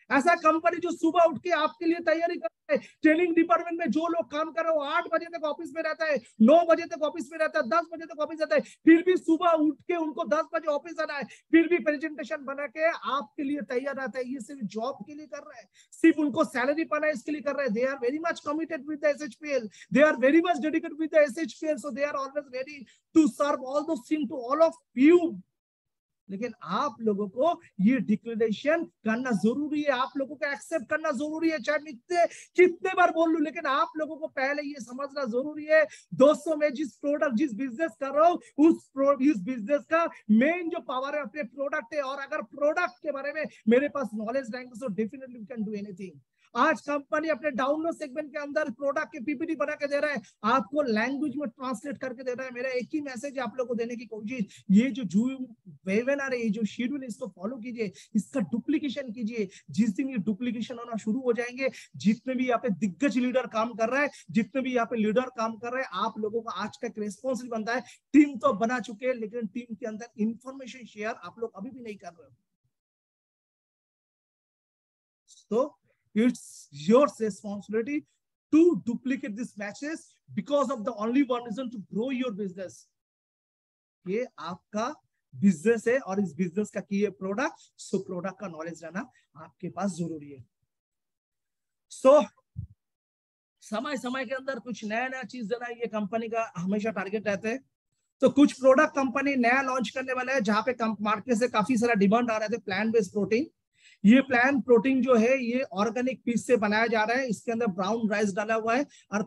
ऐसा कंपनी जो सुबह उठ के आपके लिए तैयारी करता है। ट्रेनिंग डिपार्टमेंट में जो लोग काम कर रहे हो 8 बजे तक ऑफिस में रहता है, 9 बजे तक ऑफिस में रहता है, 10 बजे तक ऑफिस रहता है, फिर भी सुबह उठ के उनको 10 बजे ऑफिस आना है, फिर भी प्रेजेंटेशन बना के आपके लिए तैयार रहता है। ये सिर्फ जॉब के लिए कर रहा है, सिर्फ उनको सैलरी पाना है इसके लिए कर रहे हैं। They are very much committed with the SHPL, they are very much dedicated with the SHPL, so they are always ready to serve all those things to all of you. लेकिन आप लोगों को ये डिक्लेरेशन करना जरूरी है, आप लोगों को एक्सेप्ट करना जरूरी है, चाहे कितने बार बोल लूं, लेकिन आप लोगों को पहले ये समझना जरूरी है। दोस्तों, मैं जिस बिजनेस कर रहा हूँ उस बिजनेस का मेन जो पावर है अपने प्रोडक्ट है, और अगर प्रोडक्ट के बारे में मेरे पास नॉलेज रहेंगे तो definitely we can do anything. आज कंपनी अपने डाउनलोड सेगमेंट के अंदर प्रोडक्ट के पीपीटी बना के दे रहा है, आपको लैंग्वेज में ट्रांसलेट करके दे रहा है। मेरा एक ही मैसेज आप लोगों को देने की कोशिश, ये जो जूम वेबिनार है, ये जो शेड्यूल है, इसको फॉलो कीजिए, इसका डुप्लीकेशन कीजिए। जिस दिन ये डुप्लीकेशन होना शुरू हो जाएंगे, जितने भी यहाँ पे दिग्गज लीडर काम कर रहा है, जितने भी यहाँ पे लीडर काम कर रहे हैं, आप लोगों का आज का रिस्पॉन्सिबल बनता है। टीम तो बना चुके हैं, लेकिन टीम के अंदर इंफॉर्मेशन शेयर आप लोग अभी भी नहीं कर रहे हो। तो it's your responsibility to duplicate these matches because of the only one reason to grow your business. ये आपका बिजनेस है और इस बिजनेस का की है प्रोडक्ट, सो प्रोडक्ट का नॉलेज रहना आपके पास जरूरी है। सो समय समय के अंदर कुछ नया नया चीज देना ये कंपनी का हमेशा टारगेट रहता है। तो कुछ प्रोडक्ट कंपनी नया लॉन्च करने वाला है, जहां पे मार्केट से काफी सारा डिमांड आ रहा है। प्लांट बेस्ड प्रोटीन, ये प्लांट प्रोटीन जो है ये ऑर्गेनिक पीस से बनाया जा रहा है। इसके अंदर ब्राउन राइस डाला हुआ है और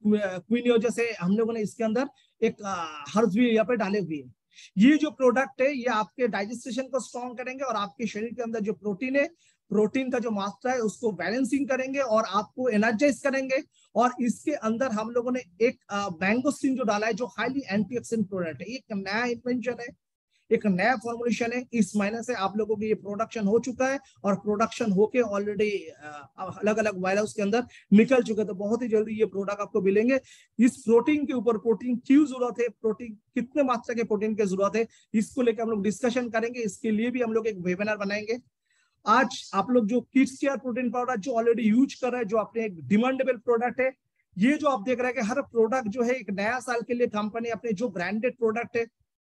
क्विनो जैसे हम लोगों ने इसके अंदर एक हर्ब्स भी यहाँ पे डाले हुए हैं। ये जो प्रोडक्ट है ये आपके डाइजेस्टेशन को स्ट्रॉन्ग करेंगे और आपके शरीर के अंदर जो प्रोटीन है, प्रोटीन का जो मात्रा है उसको बैलेंसिंग करेंगे और आपको एनर्जाइज करेंगे। और इसके अंदर हम लोगों ने एक मैंगोस्टीन जो डाला है, जो हाईली एंटीऑक्सीडेंट प्रोडक्ट है। एक नया इन्वेंशन है, एक नया फॉर्मुलेशन है। इस महीने से आप लोगों को ये प्रोडक्शन हो चुका है और प्रोडक्शन होके ऑलरेडी अलग अलग वायर हाउस के अंदर निकल चुके हैं। तो बहुत ही जल्दी ये प्रोडक्ट आपको मिलेंगे। इस प्रोटीन के ऊपर, प्रोटीन क्यों जरूरत है, प्रोटीन कितने मात्रा के प्रोटीन की जरूरत है, इसको लेकर हम लोग डिस्कशन करेंगे। इसके लिए भी हम लोग एक वेबिनार बनाएंगे। आज आप लोग जो किड्स केयर प्रोटीन पाउडर जो ऑलरेडी यूज कर रहे हैं, जो अपने एक डिमांडेबल प्रोडक्ट है, ये जो आप देख रहे हैं कि हर प्रोडक्ट जो है एक नया साल के लिए कंपनी अपने जो ब्रांडेड प्रोडक्ट है,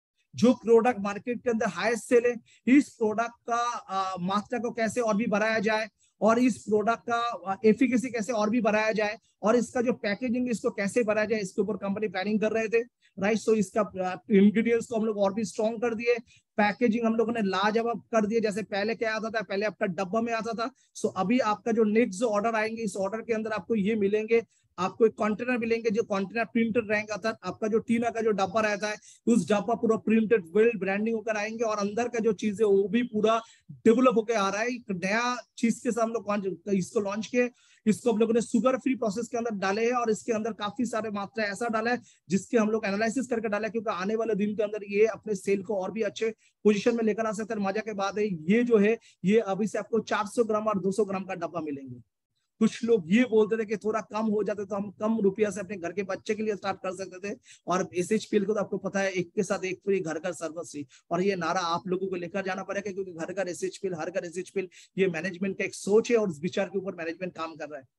जो प्रोडक्ट मार्केट के अंदर हाईएस्ट सेल है, इस प्रोडक्ट का मात्रा को कैसे और भी बढ़ाया जाए और इस प्रोडक्ट का एफिकेसी कैसे और भी बढ़ाया जाए और इसका जो पैकेजिंग इसको कैसे बढ़ाया जाए, इसके ऊपर कंपनी प्लानिंग कर रहे थे, राइट। सो इसका इंग्रेडिएंट्स को हम लोग और भी स्ट्रॉन्ग कर दिए, पैकेजिंग हम लोगों ने लाजवाब कर दिए। जैसे पहले क्या आता था, पहले आपका डब्बा में आता था। सो अभी आपका जो नेक्स्ट जो ऑर्डर आएंगे, इस ऑर्डर के अंदर आपको ये मिलेंगे, आपको एक कंटेनर मिलेंगे, जो कंटेनर प्रिंटेड रहेगा था। आपका जो टीना का जो डब्बा रहता है, उस डब्बा पूरा प्रिंटेड वेल ब्रांडिंग होकर आएंगे और अंदर का जो चीज है वो भी पूरा डेवलप होकर आ रहा है। एक नया चीज के साथ हम लोग इसको लॉन्च किए। इसको हम लोगों ने शुगर फ्री प्रोसेस के अंदर डाले हैं और इसके अंदर काफी सारे मात्रा ऐसा डाला है जिसके हम लोग एनालिसिस करके डाला है, क्योंकि आने वाले दिन के अंदर ये अपने सेल को और भी अच्छे पोजीशन में लेकर आ सकते हैं। मजा के बाद है ये जो है, ये अभी से आपको 400 ग्राम और 200 ग्राम का डब्बा मिलेंगे। कुछ लोग ये बोलते थे कि थोड़ा कम हो जाते तो हम कम रुपया से अपने घर के बच्चे के लिए स्टार्ट कर सकते थे। और SHPL को तो आपको पता है, एक के साथ एक फ्री, घर का सर्विस फ्री। और ये नारा आप लोगों को लेकर जाना पड़ेगा, क्योंकि घर का SHPL, हर घर SHPL, ये मैनेजमेंट का एक सोच है और इस विचार के ऊपर मैनेजमेंट काम कर रहा है।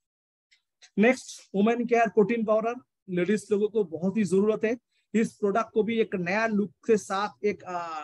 Next, women care protein powder, ladies लोगों को बहुत ही जरूरत है। इस प्रोडक्ट को भी एक नया लुक के साथ, एक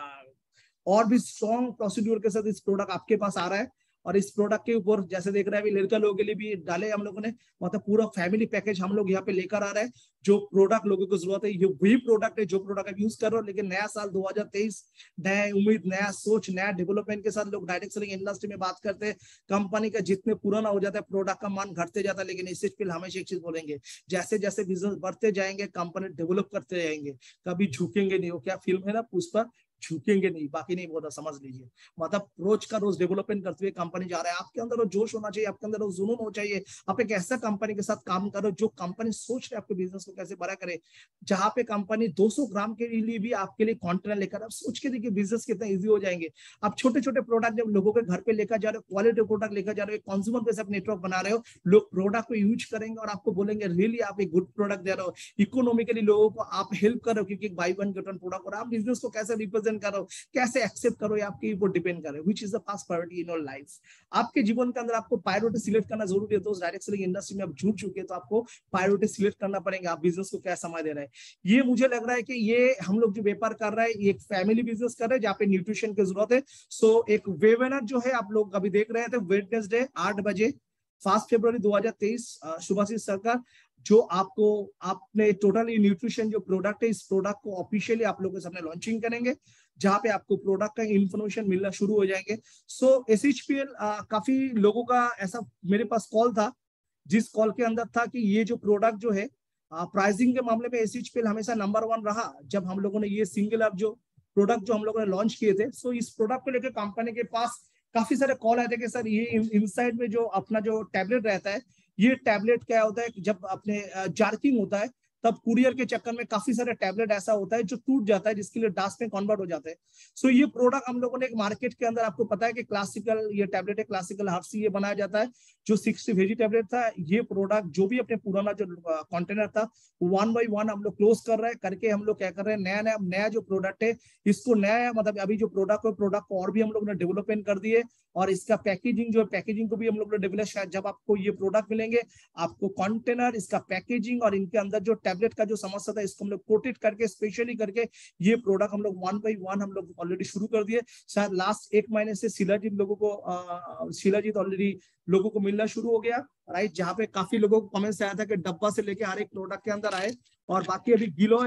और भी स्ट्रॉन्ग प्रोसीड्यूर के साथ इस प्रोडक्ट आपके पास आ रहा है। और इस प्रोडक्ट के ऊपर जैसे देख रहे हैं, अभी लड़का लोगों के लिए भी डाले हम लोगों ने, मतलब पूरा फैमिली पैकेज हम लोग यहाँ पे लेकर आ रहे हैं। जो प्रोडक्ट लोगों को जरूरत है, ये वही प्रोडक्ट है जो प्रोडक्ट आप यूज कर रहे हो। लेकिन नया साल 2023, नया उम्मीद, नया सोच, नया डेवलपमेंट के साथ लोग डायरेक्ट सेलिंग इंडस्ट्री में बात करते हैं। कंपनी का जितने पुराना हो जाता है, प्रोडक्ट का मान घटते जाता है। लेकिन SHPL हमेशा एक चीज बोलेंगे, जैसे जैसे बिजनेस बढ़ते जाएंगे, कंपनी डेवलप करते जाएंगे, कभी झुकेंगे नहीं। वो क्या फिल्म है ना, पुष्पा, झुकेंगे नहीं, बाकी नहीं बोला, समझ लीजिए। मतलब रोज का रोज डेवलपमेंट करते हुए कंपनी जा रहा है। आपके अंदर वो जोश होना चाहिए, आपके अंदर वो जुनून होना चाहिए। आप एक ऐसा कंपनी के साथ काम करो जो कंपनी सोच रहे आपके बिजनेस को कैसे बड़ा करे, जहां पे कंपनी 200 ग्राम के लिए भी आपके लिए कंटेनर लेकर, आप सोच के देखिए बिजनेस कितना इजी हो जाएंगे। आप छोटे छोटे प्रोडक्ट जब लोगों के घर पे लेकर जा रहे हो, क्वालिटी प्रोडक्ट लेकर जा रहे हो, कंज्यूमर बेस आप नेटवर्क बना रहे हो, लोग प्रोडक्ट को यूज करेंगे और आपको बोलेंगे रियली आप एक गुड प्रोडक्ट दे रहे हो, इकोनॉमिकली लोगों को आप हेल्प कर रहे हो, क्योंकि buy one get one product. और आप बिजनेस को कैसे रिप्रेजेंट प्रेजेंट करो, कैसे एक्सेप्ट करो, ये आपके ऊपर डिपेंड करे which is the first priority in your life. आपके जीवन के अंदर आपको प्रायोरिटी सिलेक्ट करना जरूरी है। तो डायरेक्ट सेलिंग इंडस्ट्री में आप जुड़ चुके हैं तो आपको प्रायोरिटी सिलेक्ट करना पड़ेगा, आप बिजनेस को क्या समय दे रहे हैं। ये मुझे लग रहा है कि ये हम लोग जो व्यापार कर रहे हैं ये एक फैमिली बिजनेस कर रहे हैं जहाँ पे न्यूट्रिशन की जरूरत है। सो एक वेबिनार जो है आप लोग अभी देख रहे थे वेडनेसडे 8 बजे 5 फरवरी 2023 शुभाशीष सरकार, जो आपको आपने टोटली न्यूट्रिशन जो प्रोडक्ट है इस प्रोडक्ट को ऑफिशियली आप लोगों के सामने लॉन्चिंग करेंगे जहां पे आपको प्रोडक्ट का इंफॉर्मेशन मिलना शुरू हो जाएंगे। सो SHPL काफी लोगों का ऐसा मेरे पास कॉल था जिस कॉल के अंदर था कि ये जो प्रोडक्ट जो है प्राइसिंग के मामले में SHPL हमेशा नंबर 1 रहा जब हम लोगों ने ये सिंगल ऐप जो प्रोडक्ट जो हम लोगों ने लॉन्च किए थे। सो इस प्रोडक्ट को लेकर कंपनी के पास काफी सारे कॉल आए थे कि सर ये इनसाइड में जो अपना जो टैबलेट रहता है ये टैबलेट क्या होता है जब अपने जार्किंग होता है तब कुरियर के चक्कर में काफी सारे टैबलेट ऐसा होता है जो टूट जाता है जिसके लिए डास्ट में कन्वर्ट हो जाते हैं। सो ये प्रोडक्ट हम लोगों ने एक मार्केट के अंदर आपको पता है कि क्लासिकल ये टैबलेट है, क्लासिकल हर्ब से ये बनाया जाता है जो 60 वेजी टैबलेट था। ये प्रोडक्ट जो भी अपने पुराना जो कंटेनर था 1 बाय 1 हम लोग क्लोज कर रहे हैं करके हम लोग क्या कर रहे हैं नया जो प्रोडक्ट है इसको नया मतलब अभी जो प्रोडक्ट है प्रोडक्ट को और भी हम लोग ने डेवलपमेंट कर दिए और इसका पैकेजिंग जो है पैकेजिंग को भी हम लोग ने डेवलप शायद जब आपको ये प्रोडक्ट मिलेंगे आपको कंटेनर इसका पैकेजिंग और इनके अंदर जो टैबलेट का जो समस्या था इसको हम लोग कोटेड करके स्पेशली करके ये प्रोडक्ट हम लोग 1 बाय 1 हम लोग ऑलरेडी शुरू कर दिए। शायद लास्ट 1 महीने से शिलाजीत लोगों को शिलाजीत ऑलरेडी लोगों को मिलना शुरू हो गया राइट, जहाँ पे काफी लोगों को कमेंट्स आया था कि डब्बा से लेके हर एक प्रोडक्ट के अंदर आए। और बाकी अभी गिलो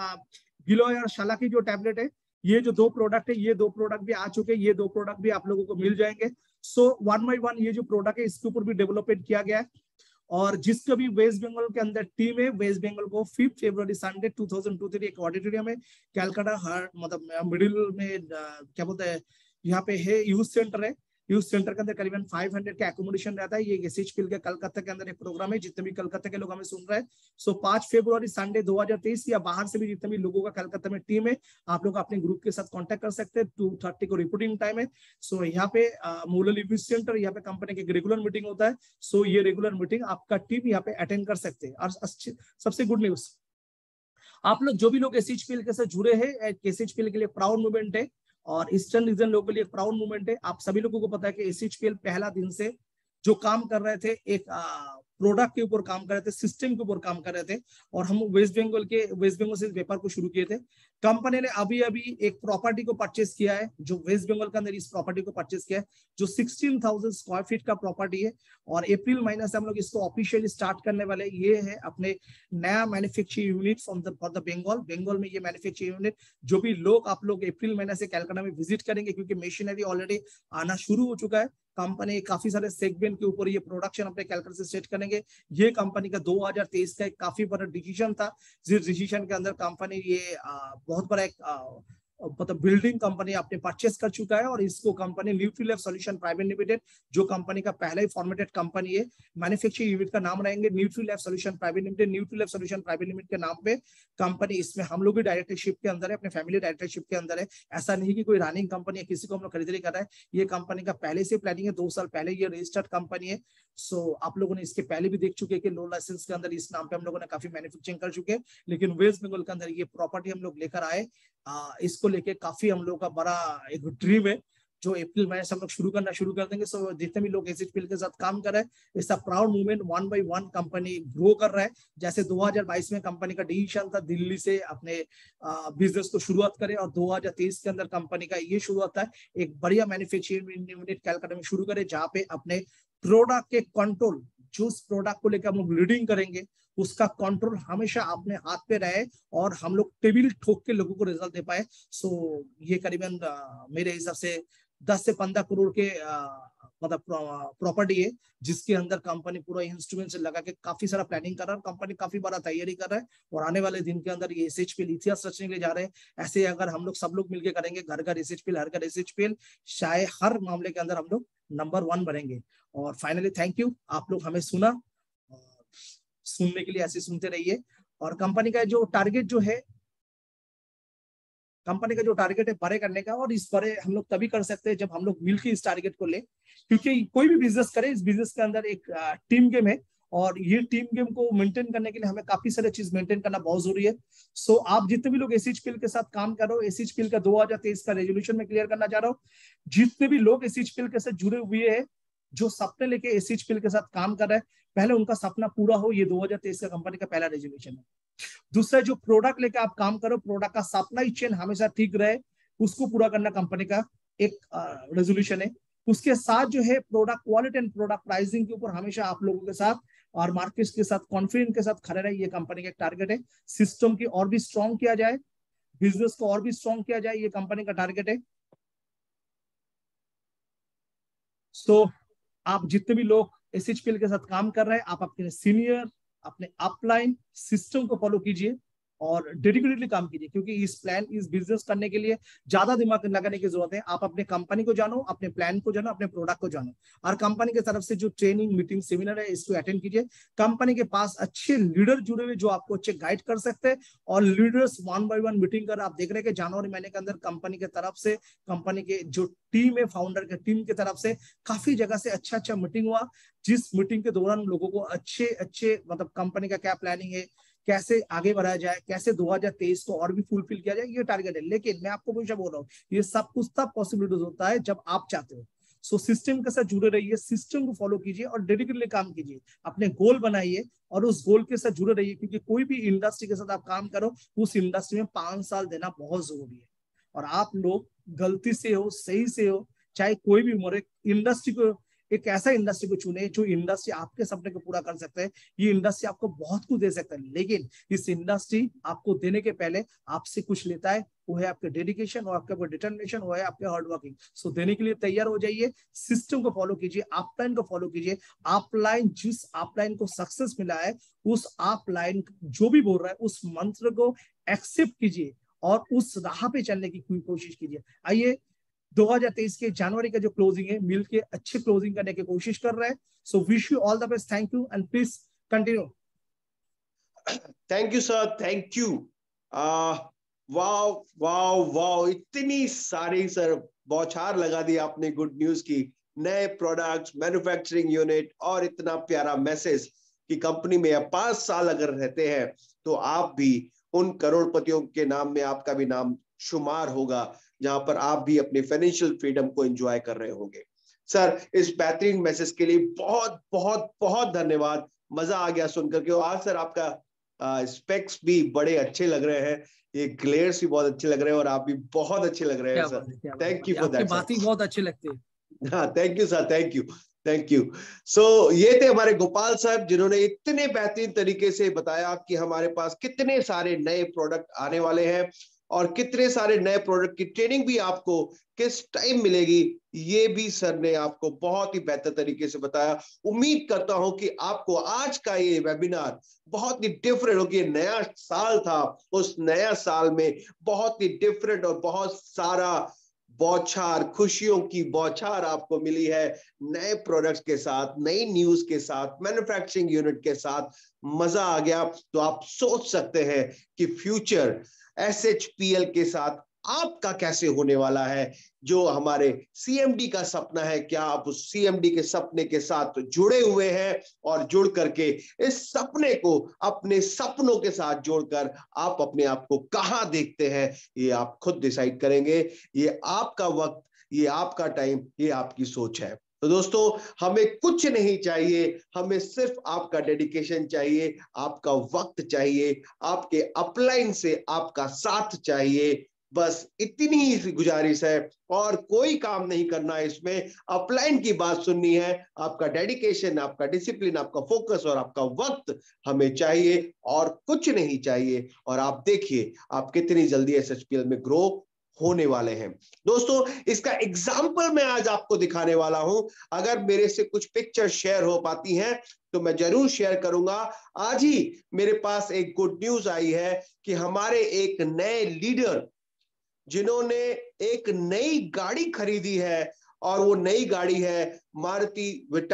या शाला की जो टैबलेट है ये जो 2 प्रोडक्ट है ये 2 प्रोडक्ट भी आ चुके हैं, ये 2 प्रोडक्ट भी आप लोगों को मिल जाएंगे। सो 1 बाय 1 ये जो प्रोडक्ट है इसके ऊपर भी डेवलपमेंट किया गया है और जिसका भी वेस्ट बंगाल के अंदर टीम है वेस्ट बंगाल को 5 फरवरी संडे 2023 एक ऑडिटोरियम में कैलकाटा हर मतलब मिडिल में क्या बोलते हैं यहाँ पे है यूथ सेंटर है। यूथ सेंटर के अंदर करीबन 500 का एकोमोडेशन रहता है। ये SHPL के कलकत्ता के अंदर एक प्रोग्राम है जितने भी कलकत्ता के लोग हमें सुन रहे हैं। सो 5 फरवरी संडे 2023 या बाहर से भी जितने भी लोगों का कलकत्ता में टीम है आप लोग अपने ग्रुप के साथ कांटेक्ट कर सकते हैं। 2:30 को रिपोर्टिंग टाइम है। सो यहाँ पे मूलल यूथ सेंटर यहाँ पे कंपनी की रेगुलर मीटिंग होता है। सो ये रेगुलर मीटिंग आपका टीम यहाँ पे अटेंड कर सकते हैं। और सबसे गुड न्यूज आप लोग जो भी लोग SHPL के साथ जुड़े हैं SHPL के लिए प्राउड मूवमेंट है और ईस्टर्न रीजन लोगों के लिए प्राउड मूवमेंट है। आप सभी लोगों को पता है कि SHPL पहला दिन से जो काम कर रहे थे एक प्रोडक्ट के ऊपर काम कर रहे थे, सिस्टम के ऊपर काम कर रहे थे और हम वेस्ट बंगाल से व्यापार को शुरू किए थे। कंपनी ने अभी एक प्रॉपर्टी को परचेस किया है जो वेस्ट बंगाल के अंदर इस प्रॉपर्टी को परचेस किया है जो 16,000 स्क्वायर फीट का प्रॉपर्टी है और अप्रैल महीने से हम लोग इसको ऑफिशियली स्टार्ट करने वाले। ये है अपने नया manufacturing unit for the Bengal में ये मैन्युफैक्चरिंग यूनिट जो भी लोग आप लोग अप्रैल महीने से कैलकाटा में विजिट करेंगे क्योंकि मशीनरी ऑलरेडी आना शुरू हो चुका है। कंपनी काफी सारे सेगमेंट के ऊपर ये प्रोडक्शन अपने कैलकाटा से सेट करेंगे। ये कंपनी का 2023 का एक काफी बड़ा डिसीजन था जिस डिसीजन के अंदर कंपनी ये बहुत बड़ा एक मतलब बिल्डिंग कंपनी आपने परचेस कर चुका है और इसको company Nutrilab solution private limited जो कंपनी का पहला ही फॉर्मेटेड कंपनी है मैन्युफैक्चरिंग यूनिट का नाम रहेंगे Nutrilab solution private limited. Nutrilab solution private limited के नाम पे कंपनी इसमें हम लोग भी डायरेक्टरशिप के अंदर है, अपने फैमिली डायरेक्टरशिप के अंदर है। ऐसा नहीं कि कोई रनिंग कंपनी है किसी को हम लोग खरीदारी कर रहा है। ये कंपनी का पहले से प्लानिंग है, 2 साल पहले ये रजिस्टर्ड कंपनी है। सो आप लोगों ने इसके पहले भी देख चुके हैं कि लो लाइसेंस के अंदर इस नाम पे हम लोगों ने काफी मैन्युफैक्चरिंग कर चुके हैं लेकिन वेस्ट बंगाल के अंदर ये प्रॉपर्टी हम लोग लेकर आए। इसको लेके काफी हम लोगों का बड़ा एक ड्रीम है जो अप्रैल महीने से हम लोग शुरू कर देंगे। सो जितने भी लोग SHPL के साथ काम कर रहे हैं इसका proud movement 1 by 1 company grow कर रहा है। जैसे 2022 में कंपनी का डिसीजन था दिल्ली से अपने बिजनेस को शुरुआत करें और 2023 के अंदर कंपनी का ये शुरुआत था एक बढ़िया मैन्युफैक्चरिंग यूनिट कैलकाटा में शुरू करें जहाँ पे अपने प्रोडक्ट के कंट्रोल जो उस प्रोडक्ट को लेकर हम लोग लीडिंग करेंगे उसका कंट्रोल हमेशा अपने हाथ पे रहे और हम लोग टेबल ठोक के लोगों को रिजल्ट दे पाए। सो ये करीबन मेरे हिसाब से 10 से 15 करोड़ के मतलब प्रॉपर्टी है जिसके अंदर कंपनी पूरा इंस्ट्रूमेंट से लगा के काफी सारा प्लानिंग कर रहा है। कंपनी काफी बड़ा तैयारी कर रहा है और आने वाले दिन के अंदर ये SHPL इतिहास रचने के लिए जा रहे हैं। ऐसे अगर हम लोग सब लोग मिलकर करेंगे घर घर SHPL शायद हर मामले के अंदर हम लोग नंबर 1 बनेंगे। और फाइनली थैंक यू आप लोग हमें सुना और सुनने के लिए ऐसे सुनते रहिए। और कंपनी का जो टारगेट है बड़े करने का और इस बड़े हम लोग तभी कर सकते हैं जब हम लोग मिलकर इस टारगेट को ले क्योंकि कोई भी बिजनेस करे इस बिजनेस के अंदर एक टीम गेम है और ये टीम गेम को मेंटेन करने के लिए हमें काफी सारे चीज मेंटेन करना बहुत जरूरी है। सो आप जितने भी लोग एसएचपीएल के साथ काम कर रहे हो, एसएचपीएल का 2023 का रेजोल्यूशन में क्लियर करना चाह रहा हूँ, जितने भी लोग एसएचपीएल के साथ जुड़े हुए हैं, जो सपने लेके एसएचपीएल के साथ काम कर रहे हैं, पहले उनका सपना पूरा हो, ये 2023 का कंपनी का पहला रेजोल्यूशन है। दूसरा, जो प्रोडक्ट लेके आप काम करो, प्रोडक्ट का सप्लाई चेन हमेशा ठीक रहे, उसको पूरा करना कंपनी का एक रेजोल्यूशन है। उसके साथ जो है product quality and product pricing के ऊपर हमेशा आप लोगों के साथ और मार्केट के साथ कॉन्फिडेंस के साथ खड़े रहे, ये कंपनी का एक टारगेट है। सिस्टम की और भी स्ट्रॉन्ग किया जाए, बिजनेस को और भी स्ट्रॉन्ग किया जाए, ये कंपनी का टारगेट है। सो आप जितने भी लोग एसएचपीएल के साथ काम कर रहे हैं, आप अपने सीनियर, अपने अपलाइन सिस्टम को फॉलो कीजिए और डेडिकेटेडली काम कीजिए, क्योंकि इस बिजनेस करने के लिए ज्यादा दिमाग लगाने की जरूरत है। आप अपने कंपनी को जानो, अपने प्लान को जानो, अपने प्रोडक्ट को जानो, और कंपनी की तरफ से जो ट्रेनिंग मीटिंग सेमिनार है इसको अटेंड कीजिए। कंपनी के पास अच्छे लीडर जुड़े हुए जो आपको अच्छे गाइड कर सकते हैं, और लीडर्स 1 by 1 मीटिंग कर, आप देख रहे हैं कि जनवरी महीने के अंदर कंपनी के तरफ से, कंपनी के जो टीम है, फाउंडर के टीम की तरफ से काफी जगह से अच्छा मीटिंग हुआ, जिस मीटिंग के दौरान लोगों को अच्छे मतलब कंपनी का क्या प्लानिंग है, कैसे आगे बढ़ाया जाए, कैसे 2023 को और भी फुलफिल किया जाए, ये टारगेट है। लेकिन मैं आपको हमेशा बोल रहा हूँ, ये सब कुछ तब पॉसिबिलिटीज होता है जब आप चाहते हो। सो सिस्टम के साथ जुड़े रहिए, सिस्टम को फॉलो कीजिए और डेडिकेटली काम कीजिए, अपने गोल बनाइए और उस गोल के साथ जुड़े रहिए, क्योंकि कोई भी इंडस्ट्री के साथ आप काम करो, उस इंडस्ट्री में 5 साल देना बहुत जरूरी है। और आप लोग गलती से हो, सही से हो, चाहे कोई भी उम्र, इंडस्ट्री को, एक ऐसा इंडस्ट्री को चुने जो इंडस्ट्री आपके सपने को पूरा कर सकता है। ये इंडस्ट्री आपको बहुत कुछ दे सकता है, लेकिन इस इंडस्ट्री आपको देने के पहले आपसे कुछ लेता है, वो है आपके डेडिकेशन और आपका डिटर्मिनेशन, वो है आपके हार्ड वर्किंग। सो देने के लिए तैयार हो जाइए, सिस्टम को फॉलो कीजिए, अपलाइन को फॉलो कीजिए। अपलाइन, जिस अपलाइन को सक्सेस मिला है, उस अपलाइन जो भी बोल रहा है उस मंत्र को एक्सेप्ट कीजिए और उस राह पे चलने की कोशिश कीजिए। आइए 2023 के जनवरी का जो क्लोजिंग है, मिल के अच्छे क्लोजिंग करने की कोशिश कर रहे हैं। So wish you all the best, thank you and please continue. Thank you sir, thank you. Wow wow wow, इतनी सारी सर बौछार लगा दी आपने गुड न्यूज की, नए प्रोडक्ट्स, मैन्युफैक्चरिंग यूनिट, और इतना प्यारा मैसेज कि कंपनी में 5 साल अगर रहते हैं तो आप भी उन करोड़पतियों के नाम में आपका भी नाम शुमार होगा, जहां पर आप भी अपने फाइनेंशियल फ्रीडम को एंजॉय कर रहे होंगे। सर, इस बेहतरीन मैसेज के लिए बहुत बहुत बहुत धन्यवाद। मजा आ गया सुनकर के। आज सर आपका स्पेक्स भी बड़े अच्छे लग रहे हैं, ये ग्लेयर्स भी बहुत अच्छे लग रहे हैं, और आप भी बहुत अच्छे लग रहे हैं sir. Thank you for that. बात ही बहुत अच्छी लगती है। हाँ, thank you sir, thank you, thank you. So ये थे हमारे गोपाल साहब, जिन्होंने इतने बेहतरीन तरीके से बताया कि हमारे पास कितने सारे नए प्रोडक्ट आने वाले हैं और कितने सारे नए प्रोडक्ट की ट्रेनिंग भी आपको किस टाइम मिलेगी, ये भी सर ने आपको बहुत ही बेहतर तरीके से बताया। उम्मीद करता हूं कि आपको आज का ये वेबिनार बहुत ही डिफरेंट हो, कि नया साल था, उस नया साल में बहुत ही डिफरेंट और बहुत सारा बौछार, खुशियों की बौछार आपको मिली है, नए प्रोडक्ट्स के साथ, नई न्यूज के साथ, मैन्युफैक्चरिंग यूनिट के साथ। मजा आ गया। तो आप सोच सकते हैं कि फ्यूचर एसएचपीएल के साथ आपका कैसे होने वाला है। जो हमारे सीएमडी का सपना है, क्या आप उस सीएमडी के सपने के साथ जुड़े हुए हैं, और जुड़ करके इस सपने को अपने सपनों के साथ जोड़कर आप अपने आप को कहां देखते हैं, ये आप खुद डिसाइड करेंगे। ये आपका वक्त, ये आपका टाइम, ये आपकी सोच है। तो दोस्तों, हमें कुछ नहीं चाहिए, हमें सिर्फ आपका डेडिकेशन चाहिए, आपका वक्त चाहिए, आपके अपलाइन से आपका साथ चाहिए। बस इतनी ही गुजारिश है, और कोई काम नहीं करना है इसमें। अपलाइन की बात सुननी है, आपका डेडिकेशन, आपका डिसिप्लिन, आपका फोकस और आपका वक्त हमें चाहिए, और कुछ नहीं चाहिए। और आप देखिए आप कितनी जल्दी एसएचपीएल में ग्रो होने वाले हैं। दोस्तों, इसका एग्जाम्पल मैं आज आपको दिखाने वाला हूं। अगर मेरे से कुछ पिक्चर शेयर हो पाती हैं तो मैं जरूर शेयर करूंगा। आज ही मेरे पास एक गुड न्यूज आई है कि हमारे एक नए लीडर, जिन्होंने एक नई गाड़ी खरीदी है, और वो नई गाड़ी है Maruti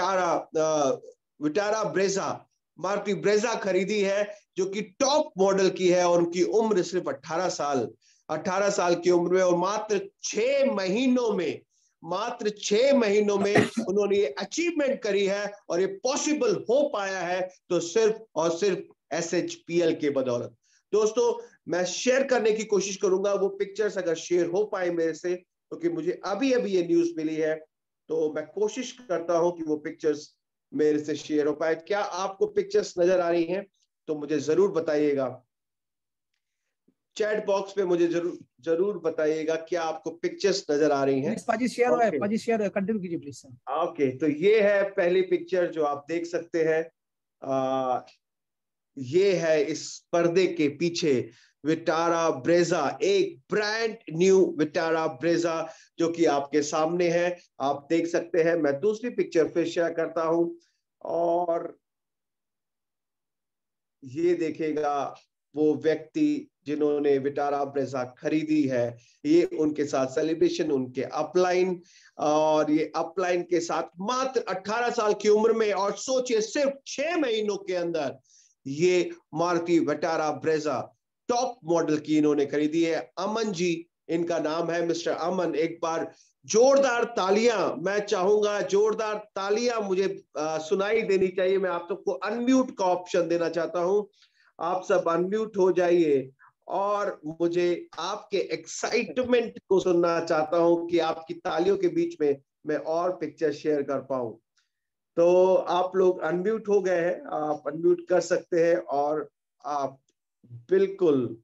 Vitara Brezza. Maruti Brezza खरीदी है, जो कि टॉप मॉडल की है, और उनकी उम्र सिर्फ 18 साल की उम्र में, और मात्र 6 महीनों में मात्र 6 महीनों में उन्होंने ये अचीवमेंट करी है और ये पॉसिबल हो पाया है तो सिर्फ और सिर्फ SHPL के बदौलत। दोस्तों मैं शेयर करने की कोशिश करूंगा वो पिक्चर्स, अगर शेयर हो पाए मेरे से, क्योंकि मुझे अभी अभी ये न्यूज मिली है, तो मैं कोशिश करता हूं कि वो पिक्चर्स मेरे से शेयर हो पाए। क्या आपको पिक्चर्स नजर आ रही हैं? तो मुझे जरूर बताइएगा, चैट बॉक्स में मुझे जरूर बताइएगा क्या आपको पिक्चर्स नजर आ रही हैं। पाजी शेयर हुआ है, पाजी शेयर कंटिन्यू कीजिए प्लीज सर। ओके, तो ये है पहली पिक्चर जो आप देख सकते हैं। ये है इस पर्दे के पीछे विटारा ब्रेजा, एक ब्रांड न्यू विटारा ब्रेजा जो कि आपके सामने है, आप देख सकते हैं। मैं दूसरी पिक्चर फिर शेयर करता हूं और ये देखेगा वो व्यक्ति जिन्होंने विटारा ब्रेजा खरीदी है, ये उनके साथ सेलिब्रेशन, उनके अपलाइन, और ये अपलाइन के साथ मात्र 18 साल की उम्र में, और सोचिए सिर्फ 6 महीनों के अंदर ये Maruti Vitara Brezza top model की इन्होंने खरीदी है। अमन जी इनका नाम है, मिस्टर अमन। एक बार जोरदार तालियां, मैं चाहूंगा जोरदार तालियां मुझे सुनाई देनी चाहिए। मैं आप सबको अनम्यूट का ऑप्शन देना चाहता हूं, आप सब अनम्यूट हो जाइए और मुझे आपके एक्साइटमेंट को सुनना चाहता हूं कि आपकी तालियों के बीच में मैं और पिक्चर शेयर कर पाऊं। तो आप लोग अनम्यूट हो गए हैं, आप अनम्यूट कर सकते हैं और आप बिल्कुल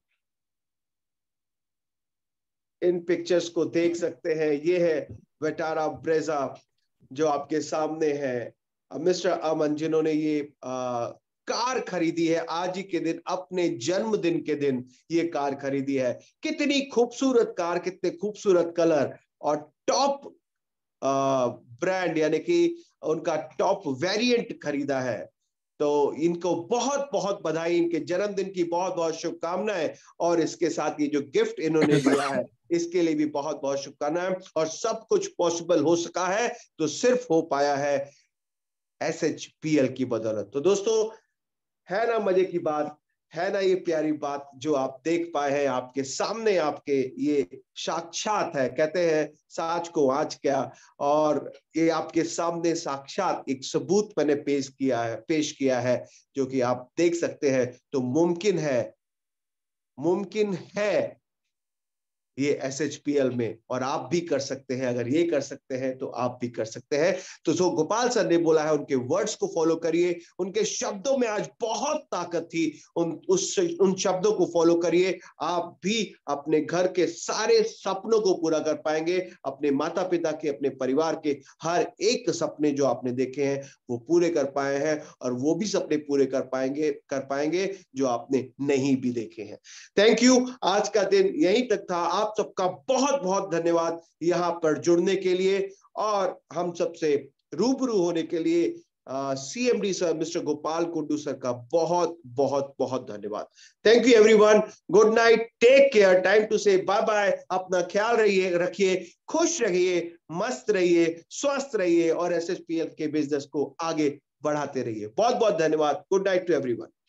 इन पिक्चर्स को देख सकते हैं। ये है विटारा ब्रेजा जो आपके सामने है, मिस्टर अमन जिन्होंने ये कार खरीदी है आज ही के दिन, अपने जन्मदिन के दिन ये कार खरीदी है। कितनी खूबसूरत कार, कितने खूबसूरत कलर और टॉप ब्रांड यानी कि उनका टॉप वेरिएंट खरीदा है। तो इनको बहुत बहुत बधाई, इनके जन्मदिन की बहुत बहुत शुभकामनाएं, और इसके साथ ये जो गिफ्ट इन्होंने दिया है इसके लिए भी बहुत बहुत शुभकामनाएं। और सब कुछ पॉसिबल हो सका है तो सिर्फ हो पाया है SHPL की बदौलत। तो दोस्तों है ना मजे की बात, है ना ये प्यारी बात जो आप देख पाए हैं आपके सामने, आपके ये साक्षात है, कहते हैं साच को आज क्या, और ये आपके सामने साक्षात एक सबूत मैंने पेश किया है जो कि आप देख सकते हैं। तो मुमकिन है ये SHPL में, और आप भी कर सकते हैं। अगर ये कर सकते हैं तो आप भी कर सकते हैं। तो जो गोपाल सर ने बोला है उनके वर्ड्स को फॉलो करिए, उनके शब्दों में आज बहुत ताकत थी, उन शब्दों को फॉलो करिए। आप भी अपने घर के सारे सपनों को पूरा कर पाएंगे, अपने माता पिता के, अपने परिवार के हर एक सपने जो आपने देखे हैं वो पूरे कर पाए हैं, और वो भी सपने पूरे कर पाएंगे जो आपने नहीं भी देखे हैं। Thank you. आज का दिन यहीं तक था। आप सबका बहुत बहुत धन्यवाद यहां पर जुड़ने के लिए, और हम सबसे रूबरू होने के लिए CMD sir mister Gopal Kundu sir का बहुत बहुत बहुत धन्यवाद। Thank you everyone, good night, take care, time to say bye bye. अपना ख्याल रखिए, खुश रहिए, मस्त रहिए, स्वस्थ रहिए, और SHPL के बिजनेस को आगे बढ़ाते रहिए। बहुत बहुत धन्यवाद। Good night to everyone.